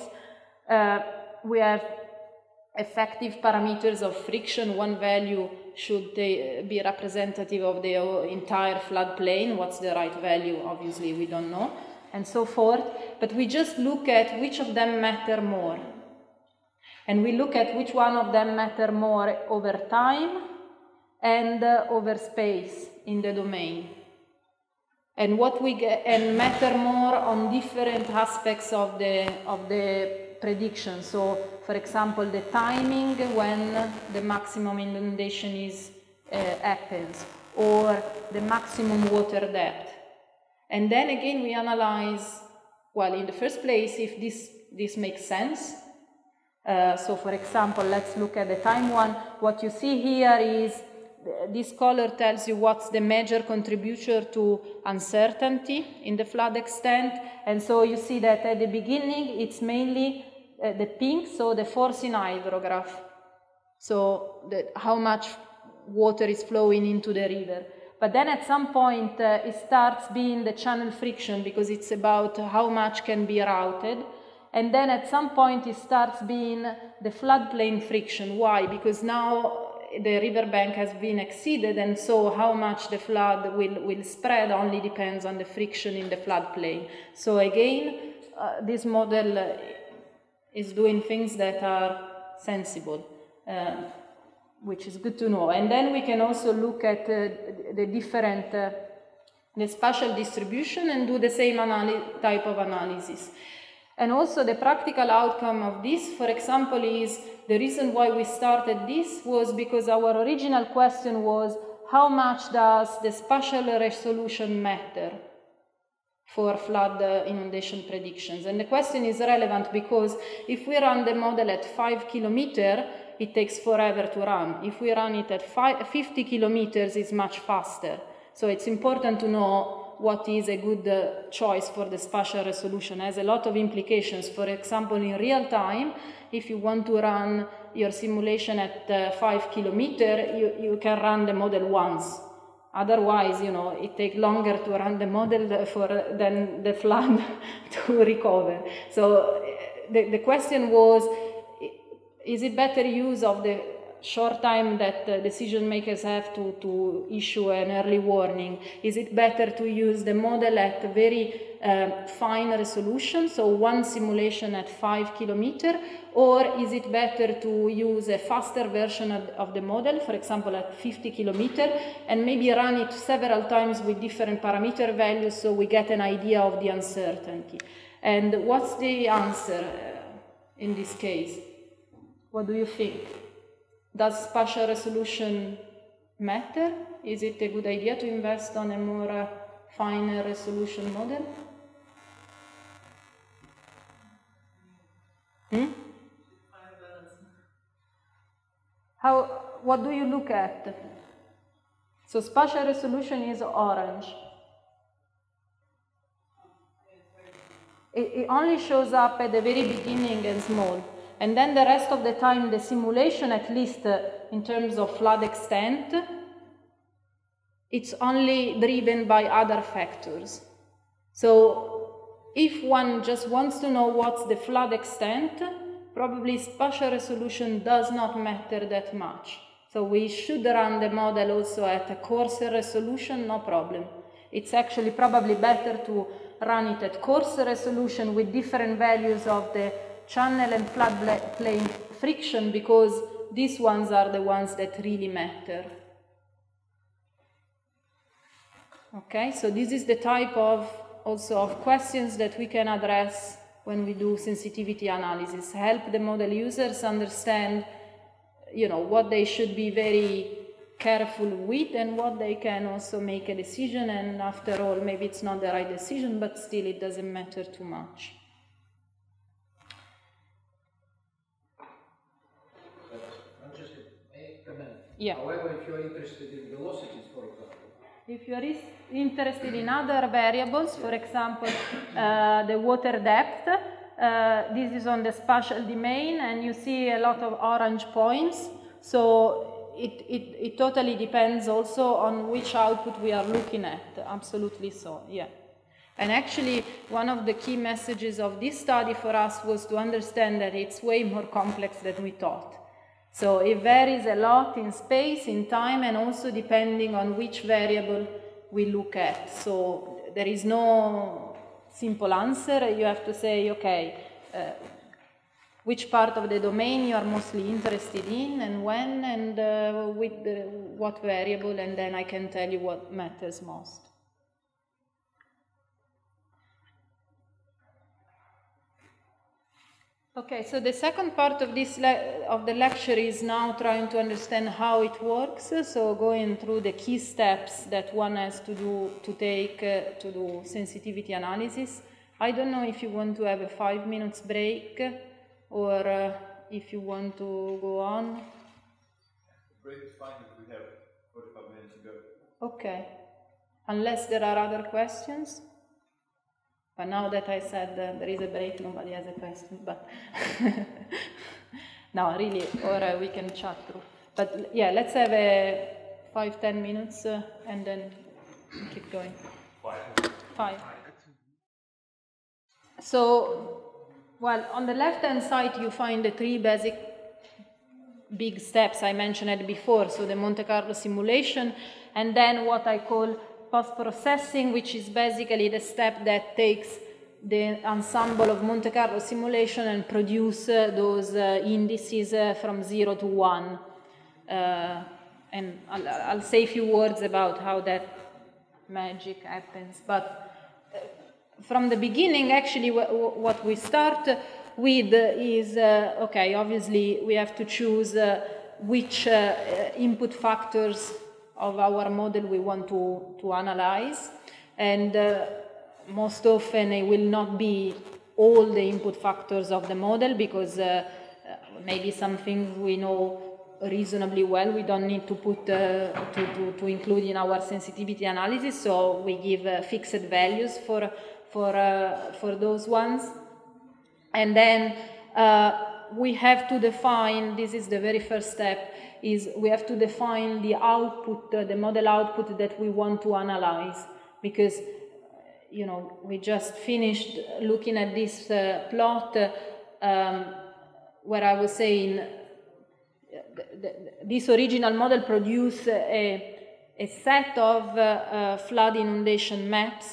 We have effective parameters of friction. One value should be representative of the entire floodplain. What's the right value? Obviously, we don't know, and so forth. But we just look at which of them matter more. And we look at which one of them matter more over time and over space in the domain. And what we get and matter more on different aspects of the prediction. So, for example, the timing when the maximum inundation happens, or the maximum water depth. And then again, we analyze, well, in the first place, if this makes sense. So, for example, let's look at the time one. What you see here is this color tells you what's the major contributor to uncertainty in the flood extent. And so you see that at the beginning, it's mainly the pink, so the forcing hydrograph. So how much water is flowing into the river. But then at some point it starts being the channel friction because it's about how much can be routed. And then at some point it starts being the floodplain friction. Why? Because now the riverbank has been exceeded, and so how much the flood will spread only depends on the friction in the floodplain. So again, this model is doing things that are sensible, which is good to know. And then we can also look at the different, the spatial distribution and do the same type of analysis. And also the practical outcome of this, for example, is the reason why we started this was because our original question was how much does the spatial resolution matter for flood inundation predictions? And the question is relevant because if we run the model at 5 kilometers, it takes forever to run. If we run it at 50 kilometers, it's much faster. So it's important to know what is a good choice for the spatial resolution. It has a lot of implications. For example, in real time, if you want to run your simulation at 5 kilometers, you can run the model once. Otherwise, it takes longer to run the model than the flood to recover. So the question was, is it better use of the short time that decision makers have to issue an early warning? Is it better to use the model at very fine resolution, so one simulation at 5 kilometers, or is it better to use a faster version of the model, for example at 50 kilometers, and maybe run it several times with different parameter values so we get an idea of the uncertainty? And what's the answer in this case? What do you think? Does spatial resolution matter? Is it a good idea to invest on a more finer resolution model? What do you look at? So spatial resolution is orange. It only shows up at the very beginning and small. And then the rest of the time, the simulation, at least in terms of flood extent, it's only driven by other factors. So if one just wants to know what's the flood extent, probably spatial resolution does not matter that much. So we should run the model also at a coarser resolution, no problem. It's actually probably better to run it at coarser resolution with different values of the channel and floodplain friction, because these ones are the ones that really matter. Okay, so this is the type of questions that we can address when we do sensitivity analysis. Help the model users understand, what they should be very careful with and what they can also make a decision, and after all, maybe it's not the right decision, but still it doesn't matter too much. Yeah. However, if you're interested in velocities, for example. If you're interested in other variables, for example, the water depth, this is on the spatial domain, and you see a lot of orange points. So it totally depends also on which output we are looking at. Absolutely so, yeah. And actually, one of the key messages of this study for us was to understand that it's way more complex than we thought. So it varies a lot in space, in time, and also depending on which variable we look at. So there is no simple answer. You have to say, okay, which part of the domain you are mostly interested in, and when, and with what variable, and then I can tell you what matters most. Okay, so the second part of this of the lecture is now trying to understand how it works. So going through the key steps that one has to do to do sensitivity analysis. I don't know if you want to have a 5 minutes break or if you want to go on. The break is fine if we have 45 minutes to go. Okay. Unless there are other questions. But now that I said there is a break, nobody has a question, but no, really, or we can chat through. But yeah, let's have a 5-10 minutes, and then keep going. 5. So, well, on the left-hand side, you find the 3 basic big steps I mentioned before. So the Monte Carlo simulation, and then what I call post-processing, which is basically the step that takes the ensemble of Monte Carlo simulation and produce those indices from 0 to 1. And I'll say a few words about how that magic happens. But from the beginning, actually, what we start with is, okay, obviously we have to choose which input factors of our model we want to analyze. And most often it will not be all the input factors of the model, because maybe some things we know reasonably well we don't need to put to include in our sensitivity analysis, so we give fixed values for those ones. And then we have to define, this is the very first step, is we have to define the output, the model output that we want to analyze, because you know, we just finished looking at this plot where I was saying this original model produced a set of flood inundation maps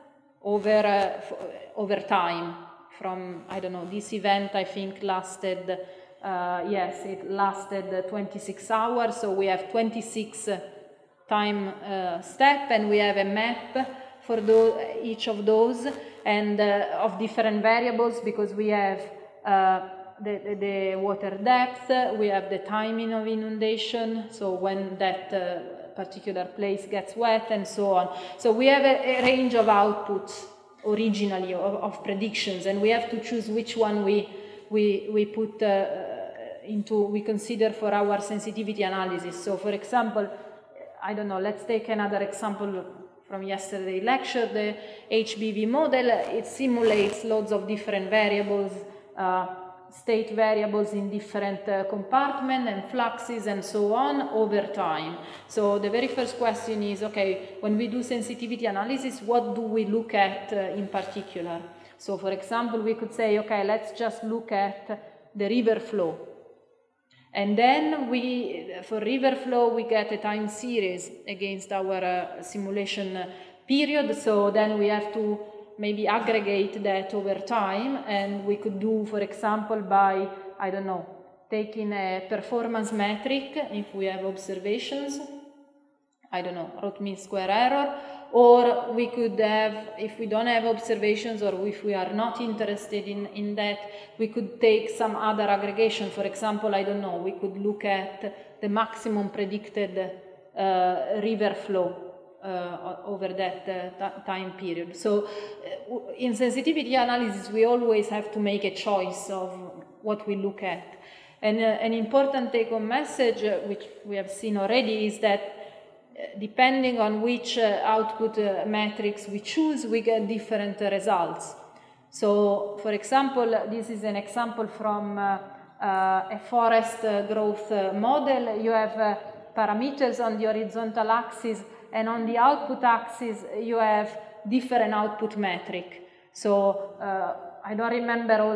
over time. From, I don't know, this event I think lasted, yes, it lasted 26 hours, so we have 26 time step, and we have a map for each of those, and of different variables, because we have the water depth, we have the timing of inundation, so when that particular place gets wet, and so on. So we have a range of outputs originally of predictions, and we have to choose which one we put we consider for our sensitivity analysis. So for example, I don't know, let's take another example from yesterday's lecture, the HBV model. It simulates loads of different variables, state variables in different compartments and fluxes and so on over time. So the very first question is, okay, when we do sensitivity analysis, what do we look at in particular? So for example, we could say, okay, let's just look at the river flow. And then for river flow, we get a time series against our simulation period. So then we have to maybe aggregate that over time. And we could do, for example, by, I don't know, taking a performance metric if we have observations, I don't know, root mean square error. Or we could have, if we don't have observations, or if we are not interested in that, we could take some other aggregation. For example, I don't know, we could look at the maximum predicted river flow over that time period. So in sensitivity analysis, we always have to make a choice of what we look at. And an important take-home message, which we have seen already, is that depending on which output matrix we choose, we get different results. So, for example, this is an example from a forest growth model. You have parameters on the horizontal axis, and on the output axis, you have different output metric. So, I don't remember all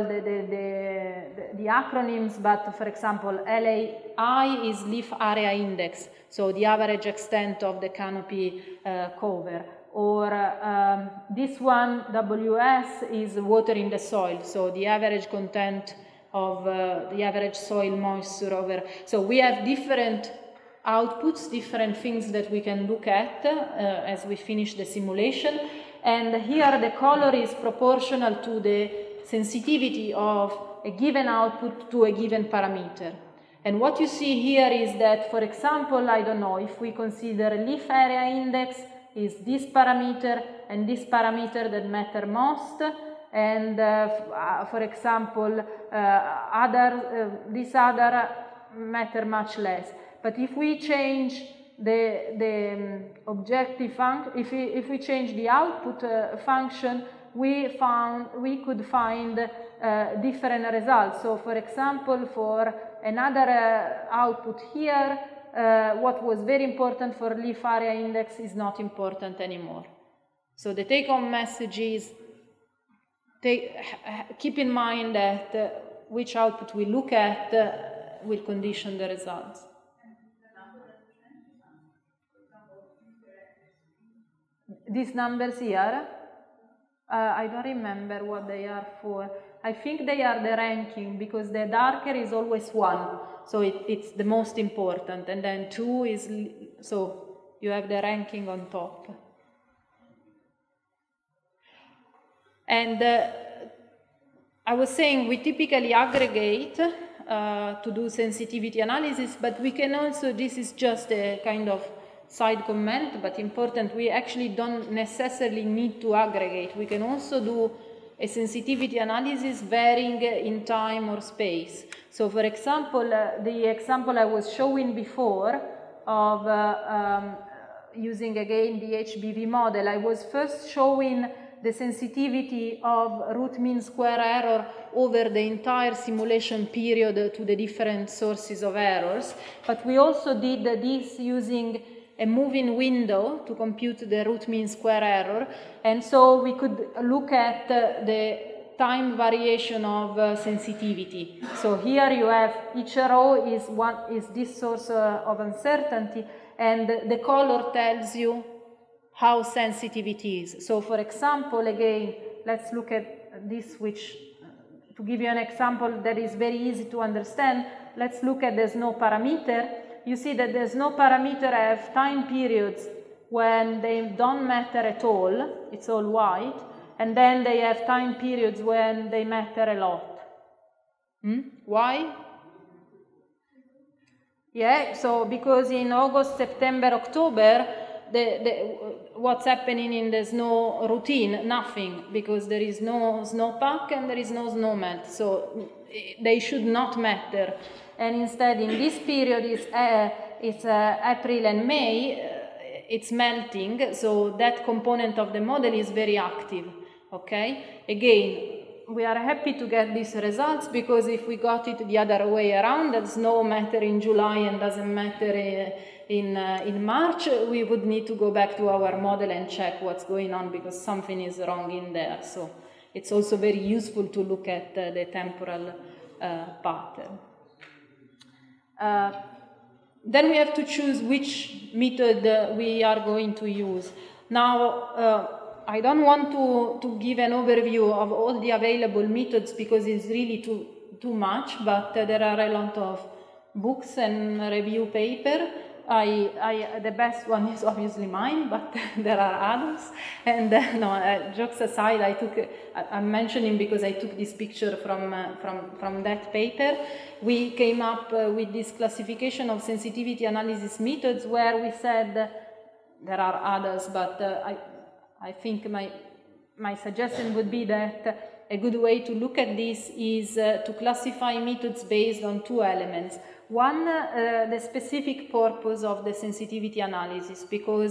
the acronyms, but for example, LAI is leaf area index, so the average extent of the canopy cover. Or this one, WS, is water in the soil, so the average content of the average soil moisture over. So we have different outputs, different things that we can look at as we finish the simulation. And here the color is proportional to the sensitivity of a given output to a given parameter. And what you see here is that, for example, I don't know, if we consider leaf area index is this parameter and this parameter that matter most, and for example, this other matter much less. But if we change the objective function, if we change the output function, we could find different results. So for example, for another output here, what was very important for leaf area index is not important anymore. So the take-home message is keep in mind that which output we look at will condition the results. These numbers here, I don't remember what they are for. I think they are the ranking, because the darker is always 1, so it's the most important, and then 2 is, so you have the ranking on top. And I was saying we typically aggregate to do sensitivity analysis, but we can also, this is just a kind of side comment, but important, we actually don't necessarily need to aggregate. We can also do a sensitivity analysis varying in time or space. So for example, the example I was showing before of using again the HBV model, I was first showing the sensitivity of root mean square error over the entire simulation period to the different sources of errors, but we also did this using a moving window to compute the root mean square error, and so we could look at the time variation of sensitivity. So here you have each row is this source of uncertainty, and the color tells you how sensitive it is. So for example, again, let's look at this, which, to give you an example that is very easy to understand, let's look at the snow parameter. You see that the snow parameter have time periods when they don't matter at all, it's all white, and then they have time periods when they matter a lot. Why? Yeah, so because in August, September, October, what's happening in the snow routine? Nothing, because there is no snowpack and there is no snow melt, so they should not matter. And instead, in this period, it's April and May, it's melting, so that component of the model is very active, okay? Again, we are happy to get these results, because if we got it the other way around, that snow matter in July and doesn't matter in March, we would need to go back to our model and check what's going on, because something is wrong in there. So it's also very useful to look at the temporal pattern. Then we have to choose which method we are going to use. Now, I don't want to give an overview of all the available methods, because it's really too much, but there are a lot of books and review paper. The best one is obviously mine, but there are others. And no, jokes aside, I'm mentioning because I took this picture from that paper. We came up with this classification of sensitivity analysis methods, where we said there are others, but I think my suggestion would be that a good way to look at this is to classify methods based on 2 elements. One, the specific purpose of the sensitivity analysis, because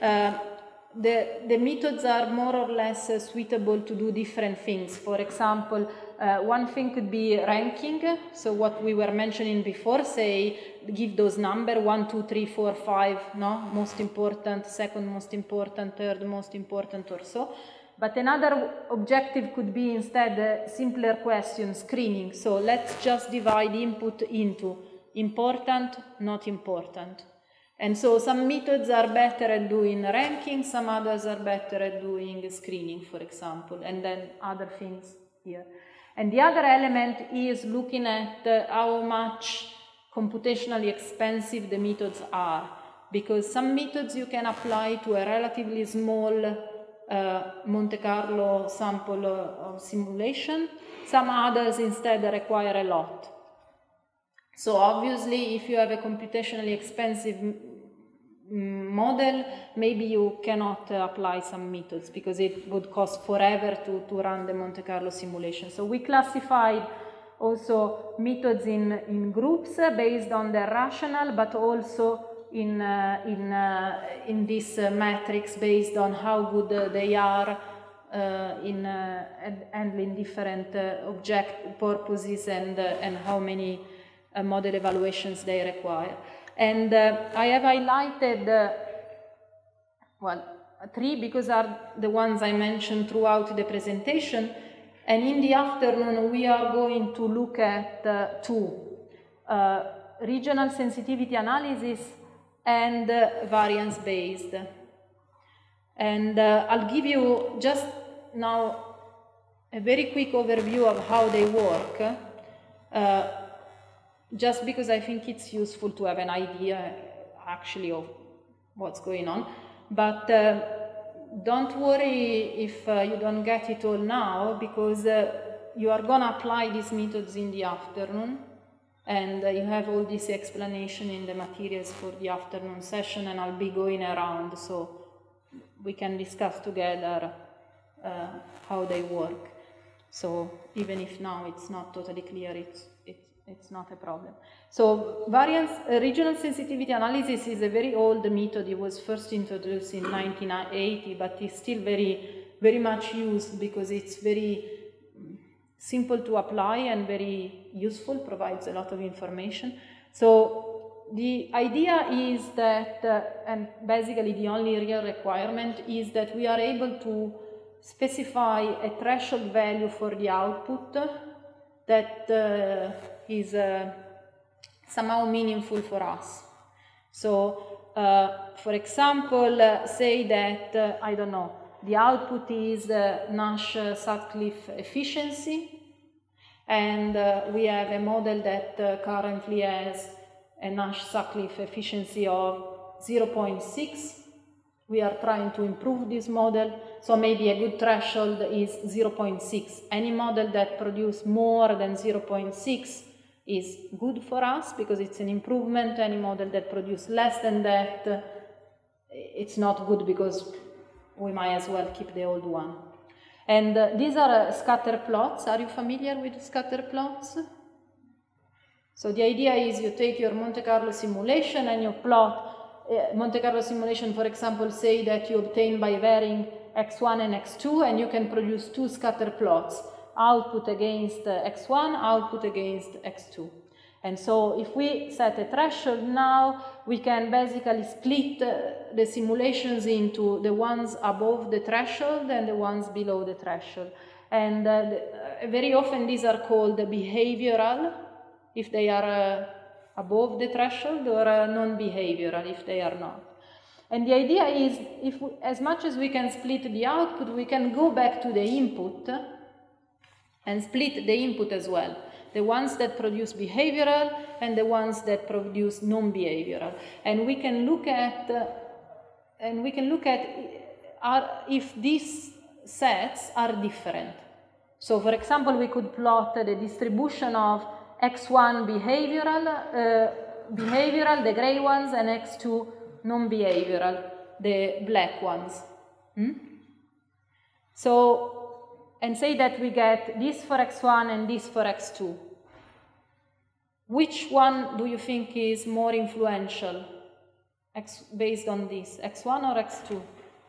the methods are more or less suitable to do different things. For example, one thing could be ranking, so what we were mentioning before, say, give those numbers 1, 2, 3, 4, 5, no? Most important, second most important, third most important, or so. But another objective could be instead simpler question, screening. So let's just divide input into important, not important. And so some methods are better at doing ranking, some others are better at doing screening, for example, and then other things here. And the other element is looking at how much computationally expensive the methods are, because some methods you can apply to a relatively small Monte Carlo sample of simulation, some others instead require a lot. So obviously, if you have a computationally expensive model, maybe you cannot apply some methods, because it would cost forever to run the Monte Carlo simulation. So we classified also methods in groups based on their rationale, but also in this matrix based on how good they are in handling different object purposes and how many model evaluations they require. And I have highlighted, well, 3 because are the ones I mentioned throughout the presentation. And in the afternoon, we are going to look at 2, regional sensitivity analysis and variance-based. And I'll give you just now a very quick overview of how they work, just because I think it's useful to have an idea actually of what's going on. But don't worry if you don't get it all now, because you are going to apply these methods in the afternoon, and you have all this explanation in the materials for the afternoon session, and I'll be going around so we can discuss together how they work. So even if now it's not totally clear, it's not a problem. So regional sensitivity analysis is a very old method. It was first introduced in 1980, but it's still very, very much used because it's very simple to apply and very useful, provides a lot of information. So the idea is that, and basically the only real requirement is that we are able to specify a threshold value for the output that is somehow meaningful for us. So, for example, say that, I don't know, the output is Nash-Sutcliffe efficiency, and we have a model that currently has a Nash-Sutcliffe efficiency of 0.6. We are trying to improve this model, so maybe a good threshold is 0.6. Any model that produces more than 0.6 is good for us because it's an improvement. Any model that produces less than that, it's not good because we might as well keep the old one. And these are scatter plots. Are you familiar with scatter plots? So the idea is you take your Monte Carlo simulation and you plot Monte Carlo simulation, for example, say that you obtain by varying x1 and x2, and you can produce 2 scatter plots, output against x1, output against x2. And so if we set a threshold now, we can basically split the simulations into the ones above the threshold and the ones below the threshold. And very often these are called behavioral, if they are above the threshold, or non-behavioral if they are not. And the idea is, as much as we can split the output, we can go back to the input and split the input as well. The ones that produce behavioral and the ones that produce non-behavioral. And we can look at, if these sets are different. So for example, we could plot the distribution of x1 behavioral, the gray ones, and x2 non-behavioral, the black ones. So, and say that we get this for x1 and this for x2. Which one do you think is more influential based on this, x1 or x2?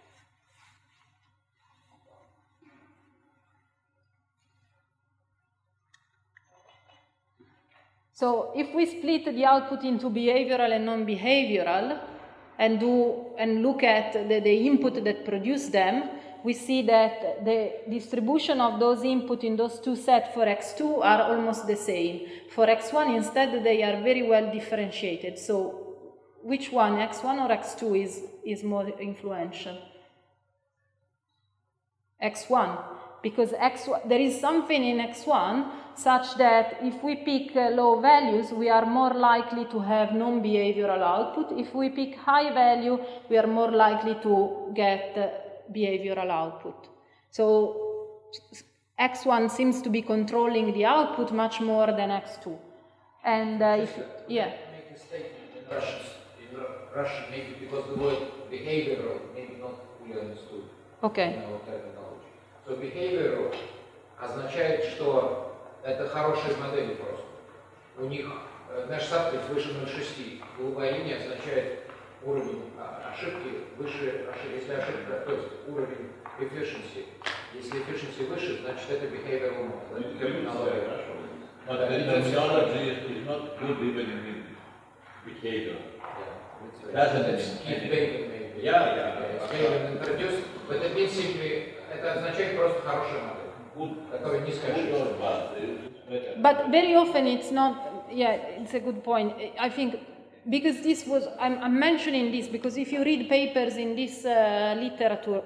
So if we split the output into behavioral and non-behavioral and look at the input that produce them, we see that the distribution of those input in those 2 sets for x2 are almost the same. For x1 instead, they are very well differentiated. So which one, x1 or x2, is more influential? x1. Because there is something in x1 such that if we pick low values, we are more likely to have non-behavioral output. If we pick high value, we are more likely to get behavioral output. So x1 seems to be controlling the output much more than x2. And Make a statement in Russian, maybe because the word behavioral maybe not fully understood in our terminology. So behavioral означает, что это хорошие модели просто. У них наш Sutcliffe выше 0,6. Голубая линия означает уровень ошибки выше ошибки. Если ошибка, то есть уровень efficiency. Если efficiency выше, значит это behavioral model. But the terminology is not good even in behavior. It's keep paper maybe. It's maybe introduced, but it means simply, это означает просто хорошая модель, которая низкая ошибка. But very often it's not, yeah, it's a good point. I think, because this was, I'm mentioning this because if you read papers in this literature,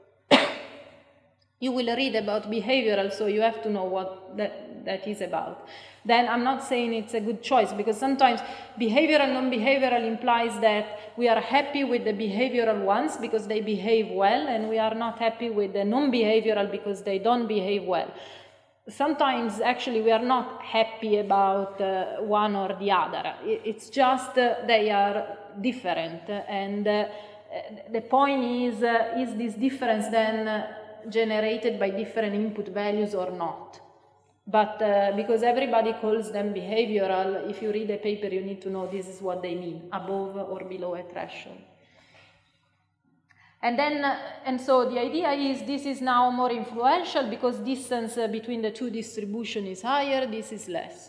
you will read about behavioral, so you have to know what that is about. Then I'm not saying it's a good choice, because sometimes behavioral, non-behavioral implies that we are happy with the behavioral ones because they behave well, and we are not happy with the non-behavioral because they don't behave well. Sometimes, actually, we are not happy about one or the other. It's just they are different, and the point is this difference then generated by different input values or not? But because everybody calls them behavioral, if you read a paper, you need to know this is what they mean, above or below a threshold. And so the idea is this is now more influential because distance between the two distribution is higher, this is less.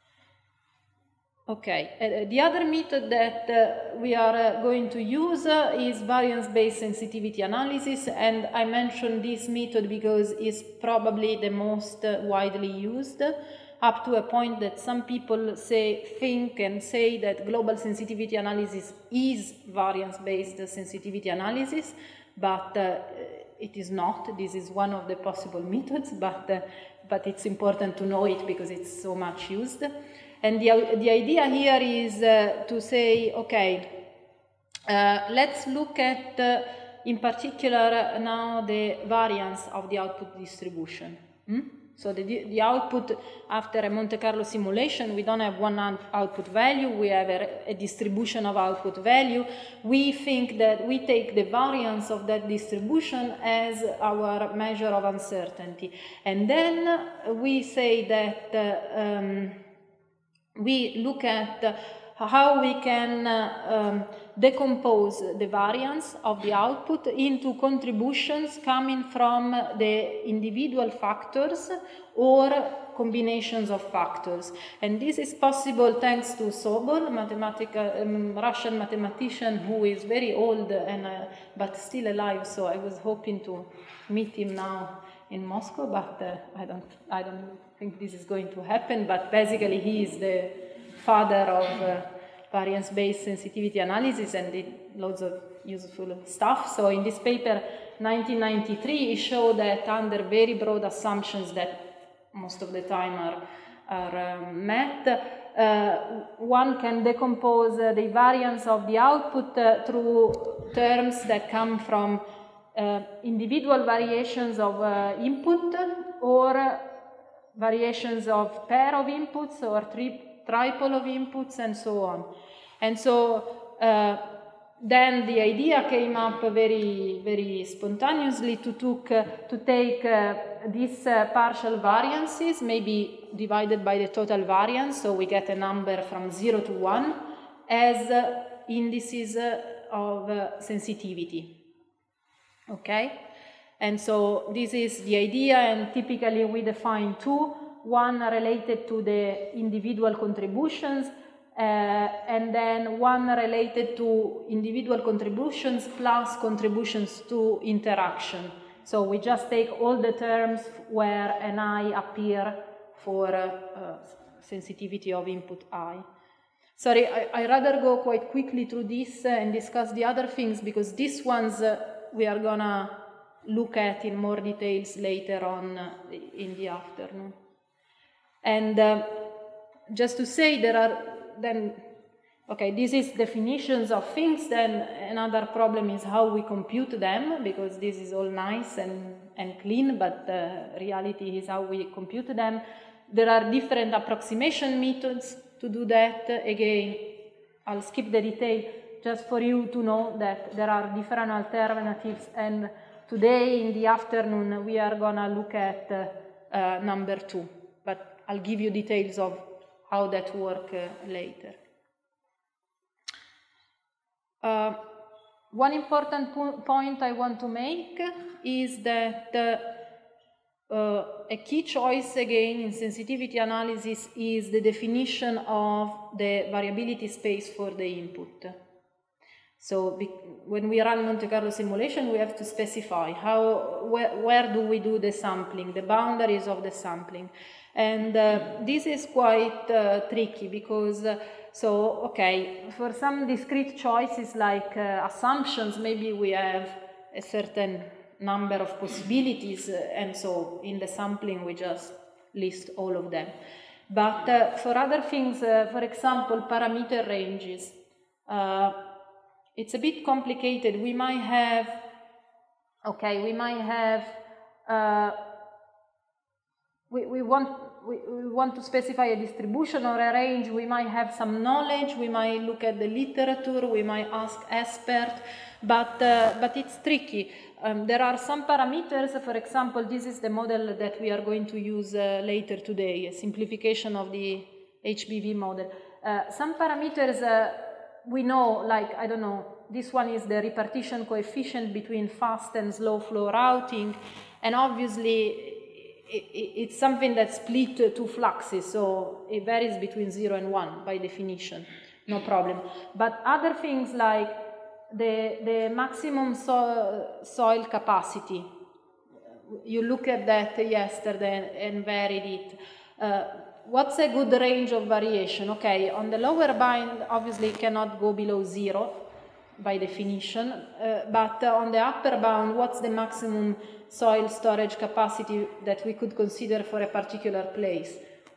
Okay, the other method that we are going to use is variance-based sensitivity analysis, and I mentioned this method because it's probably the most widely used, up to a point that some people think and say that global sensitivity analysis is variance-based sensitivity analysis, but it is not. This is one of the possible methods, but it's important to know it because it's so much used. And the idea here is to say, okay, let's look at, in particular, now the variance of the output distribution. So the output, after a Monte Carlo simulation, we don't have one output value, we have a distribution of output value. We think that we take the variance of that distribution as our measure of uncertainty. And then we say that we look at how we can decompose the variance of the output into contributions coming from the individual factors or combinations of factors. And this is possible thanks to Sobol, Russian mathematician who is very old and but still alive, so I was hoping to meet him now in Moscow, but I don't think this is going to happen, but basically he is the father of variance-based sensitivity analysis and did loads of useful stuff. So in this paper, 1993, he showed that under very broad assumptions that most of the time are met, one can decompose the variance of the output through terms that come from individual variations of input or variations of pair of inputs or tripole of inputs and so on. And so then the idea came up very, very spontaneously to take these partial variances, maybe divided by the total variance, so we get a number from 0 to 1, as indices of sensitivity. Okay? And so this is the idea, and typically we define two, one related to the individual contributions, and then one related to individual contributions plus contributions to interaction. So we just take all the terms where an I appear for sensitivity of input I. Sorry, I rather go quite quickly through this and discuss the other things, because these ones we are gonna look at in more details later on in the afternoon. And just to say, there are then, okay, this is definitions of things, then another problem is how we compute them, because this is all nice and clean, but the reality is how we compute them. There are different approximation methods to do that. Again, I'll skip the detail just for you to know that there are different alternatives, and today in the afternoon we are gonna look at number 2, but I'll give you details of how that works later. One important point I want to make is that a key choice again in sensitivity analysis is the definition of the variability space for the input. So when we run Monte Carlo simulation, we have to specify where do we do the sampling, the boundaries of the sampling. And this is quite tricky because, for some discrete choices like assumptions, maybe we have a certain number of possibilities, and so in the sampling we just list all of them. But for other things, for example, parameter ranges, it's a bit complicated. We might have, we want to specify a distribution or a range. We might have some knowledge. We might look at the literature. We might ask experts, but it's tricky. There are some parameters. For example, this is the model that we are going to use later today, a simplification of the HBV model. Some parameters we know, like, I don't know, this one is the repartition coefficient between fast and slow flow routing, and obviously it's something that's split two fluxes, so it varies between 0 and 1 by definition, no problem. But other things like the maximum soil capacity, you look at that yesterday and varied it. What's a good range of variation? Okay, on the lower bound, obviously it cannot go below 0 by definition, but on the upper bound, what's the maximum soil storage capacity that we could consider for a particular place?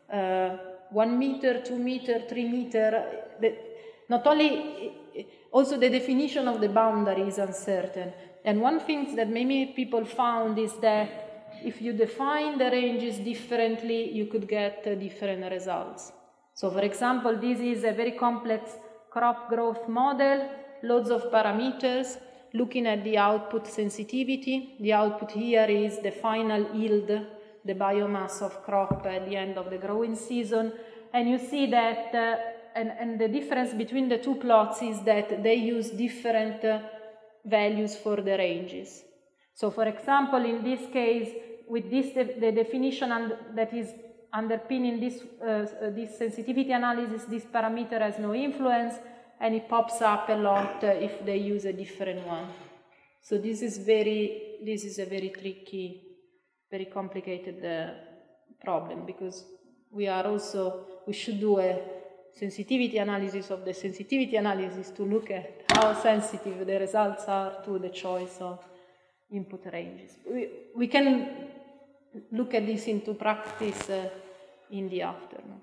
1 meter, 2 meter, 3 meter? Not only, also the definition of the boundary is uncertain. And one thing that many people found is that if you define the ranges differently, you could get different results. So for example, this is a very complex crop growth model, loads of parameters, looking at the output sensitivity. The output here is the final yield, the biomass of crop at the end of the growing season. And you see that, and the difference between the two plots is that they use different values for the ranges. So for example, in this case, with this, the definition that is underpinning this sensitivity analysis, this parameter has no influence, and it pops up a lot if they use a different one. So this is a very tricky, very complicated problem, because we should do a sensitivity analysis of the sensitivity analysis to look at how sensitive the results are to the choice of input ranges. We can look at this into practice in the afternoon.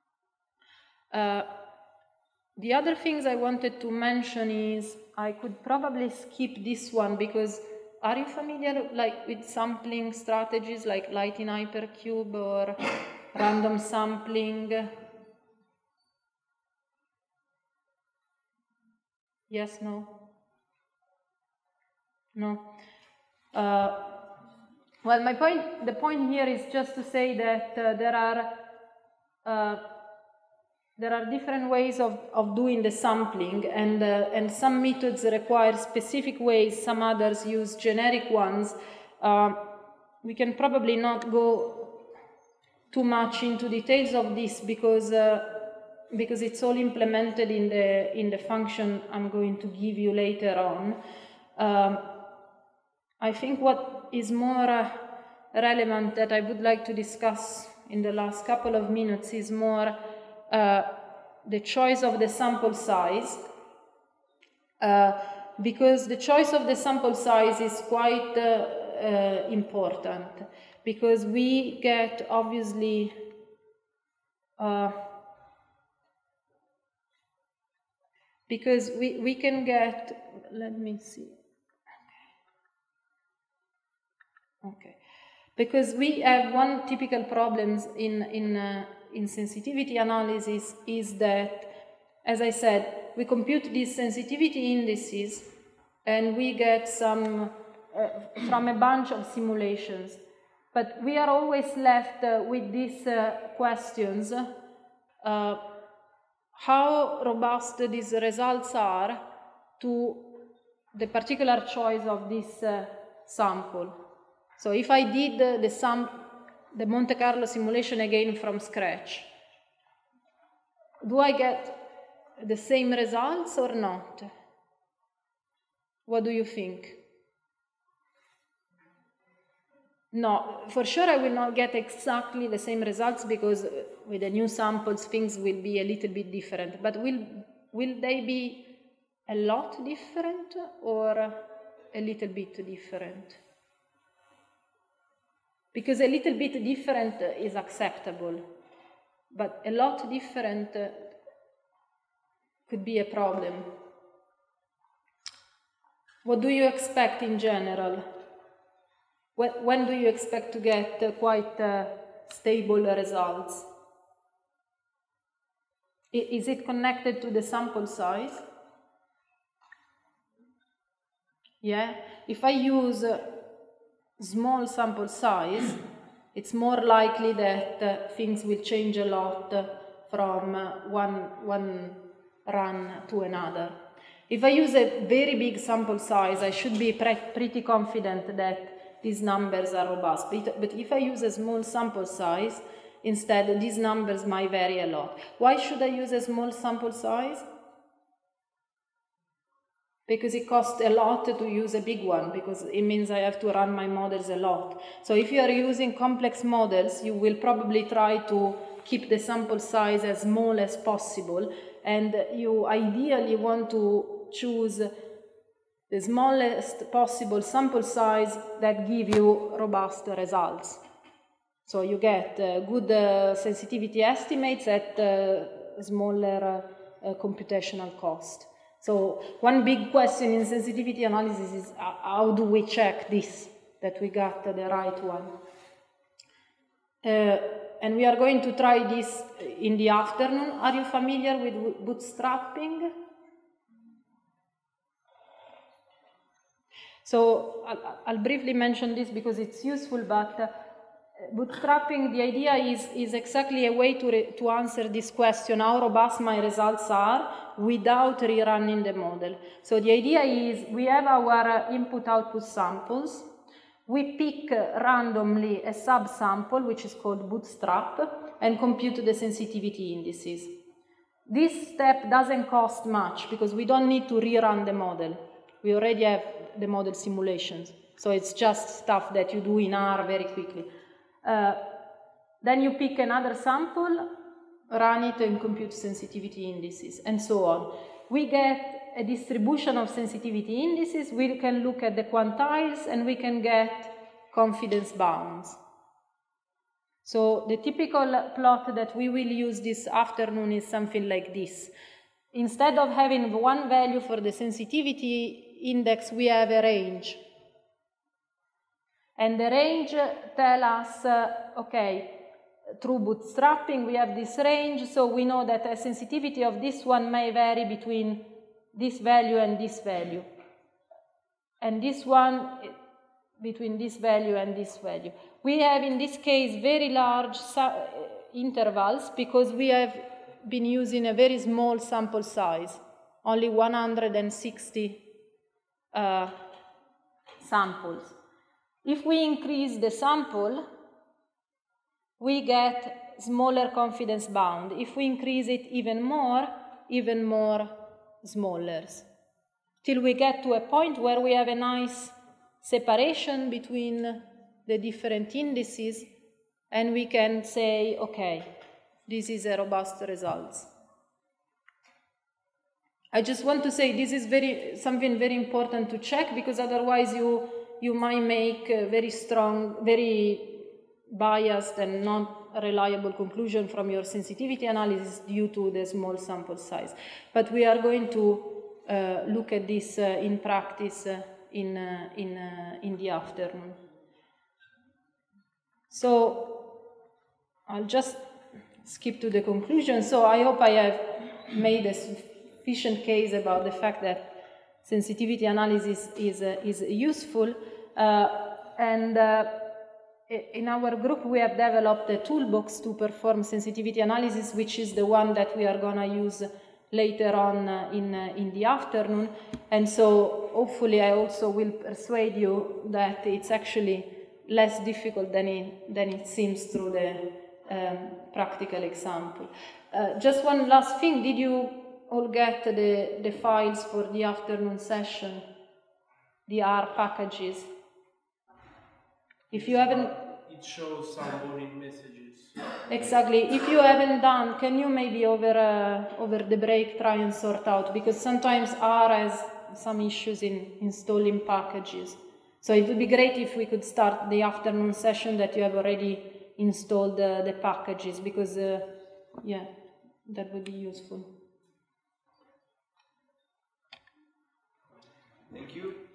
The other things I wanted to mention is, I could probably skip this one, because are you familiar with sampling strategies like light in hypercube or random sampling? Yes, no? No? Well, the point here is just to say that there are different ways of doing the sampling, and some methods require specific ways, some others use generic ones. We can probably not go too much into details of this because it's all implemented in the function I'm going to give you later on. I think what is more relevant that I would like to discuss in the last couple of minutes is more the choice of the sample size, because the choice of the sample size is quite important, because we get obviously because we can get, let me see. Okay. Because we have one typical problem in sensitivity analysis is that, as I said, we compute these sensitivity indices and we get some from a bunch of simulations. But we are always left with these questions. How robust these results are to the particular choice of this sample. So if I did the Monte Carlo simulation again from scratch, do I get the same results or not? What do you think? No, for sure I will not get exactly the same results because with the new samples things will be a little bit different. But will they be a lot different or a little bit different? Because a little bit different is acceptable, but a lot different could be a problem. What do you expect in general? When do you expect to get quite stable results? Is it connected to the sample size? Yeah? If I use small sample size, it's more likely that things will change a lot from one run to another. If I use a very big sample size, I should be pretty confident that these numbers are robust. But if I use a small sample size, instead, these numbers might vary a lot. Why should I use a small sample size? Because it costs a lot to use a big one, because it means I have to run my models a lot. So if you are using complex models, you will probably try to keep the sample size as small as possible, and you ideally want to choose the smallest possible sample size that give you robust results. So you get good sensitivity estimates at smaller computational cost. So one big question in sensitivity analysis is how do we check this, that we got the right one? And we are going to try this in the afternoon. Are you familiar with bootstrapping? So I'll briefly mention this because it's useful, but bootstrapping, the idea is exactly a way to answer this question, how robust my results are, without rerunning the model. So the idea is we have our input-output samples. We pick randomly a subsample, which is called bootstrap, and compute the sensitivity indices. This step doesn't cost much because we don't need to rerun the model. We already have the model simulations. So it's just stuff that you do in R very quickly. Then you pick another sample, run it, and compute sensitivity indices, and so on. We get a distribution of sensitivity indices. We can look at the quantiles, and we can get confidence bounds. So the typical plot that we will use this afternoon is something like this. Instead of having one value for the sensitivity index, we have a range. And the range tells us, okay, through bootstrapping we have this range, so we know that the sensitivity of this one may vary between this value and this value. And this one between this value and this value. We have in this case very large intervals because we have been using a very small sample size, only 160 samples. If we increase the sample, we get smaller confidence bound. If we increase it even more smallers, till we get to a point where we have a nice separation between the different indices, and we can say, okay, this is a robust result. I just want to say this is something very important to check, because otherwise you might make a very strong, very biased and not reliable conclusion from your sensitivity analysis due to the small sample size. But we are going to look at this in practice in the afternoon. So I'll just skip to the conclusion. So I hope I have made a sufficient case about the fact that sensitivity analysis is useful, and in our group we have developed a toolbox to perform sensitivity analysis, which is the one that we are going to use later on in the afternoon. And so hopefully I also will persuade you that it's actually less difficult than it seems through the practical example. Just one last thing, did you all get the files for the afternoon session? the R packages. If you haven't... It shows some warning messages. Exactly. If you haven't done, can you maybe over the break try and sort out? Because sometimes R has some issues in installing packages. So it would be great if we could start the afternoon session that you have already installed the packages, because yeah, that would be useful. Thank you.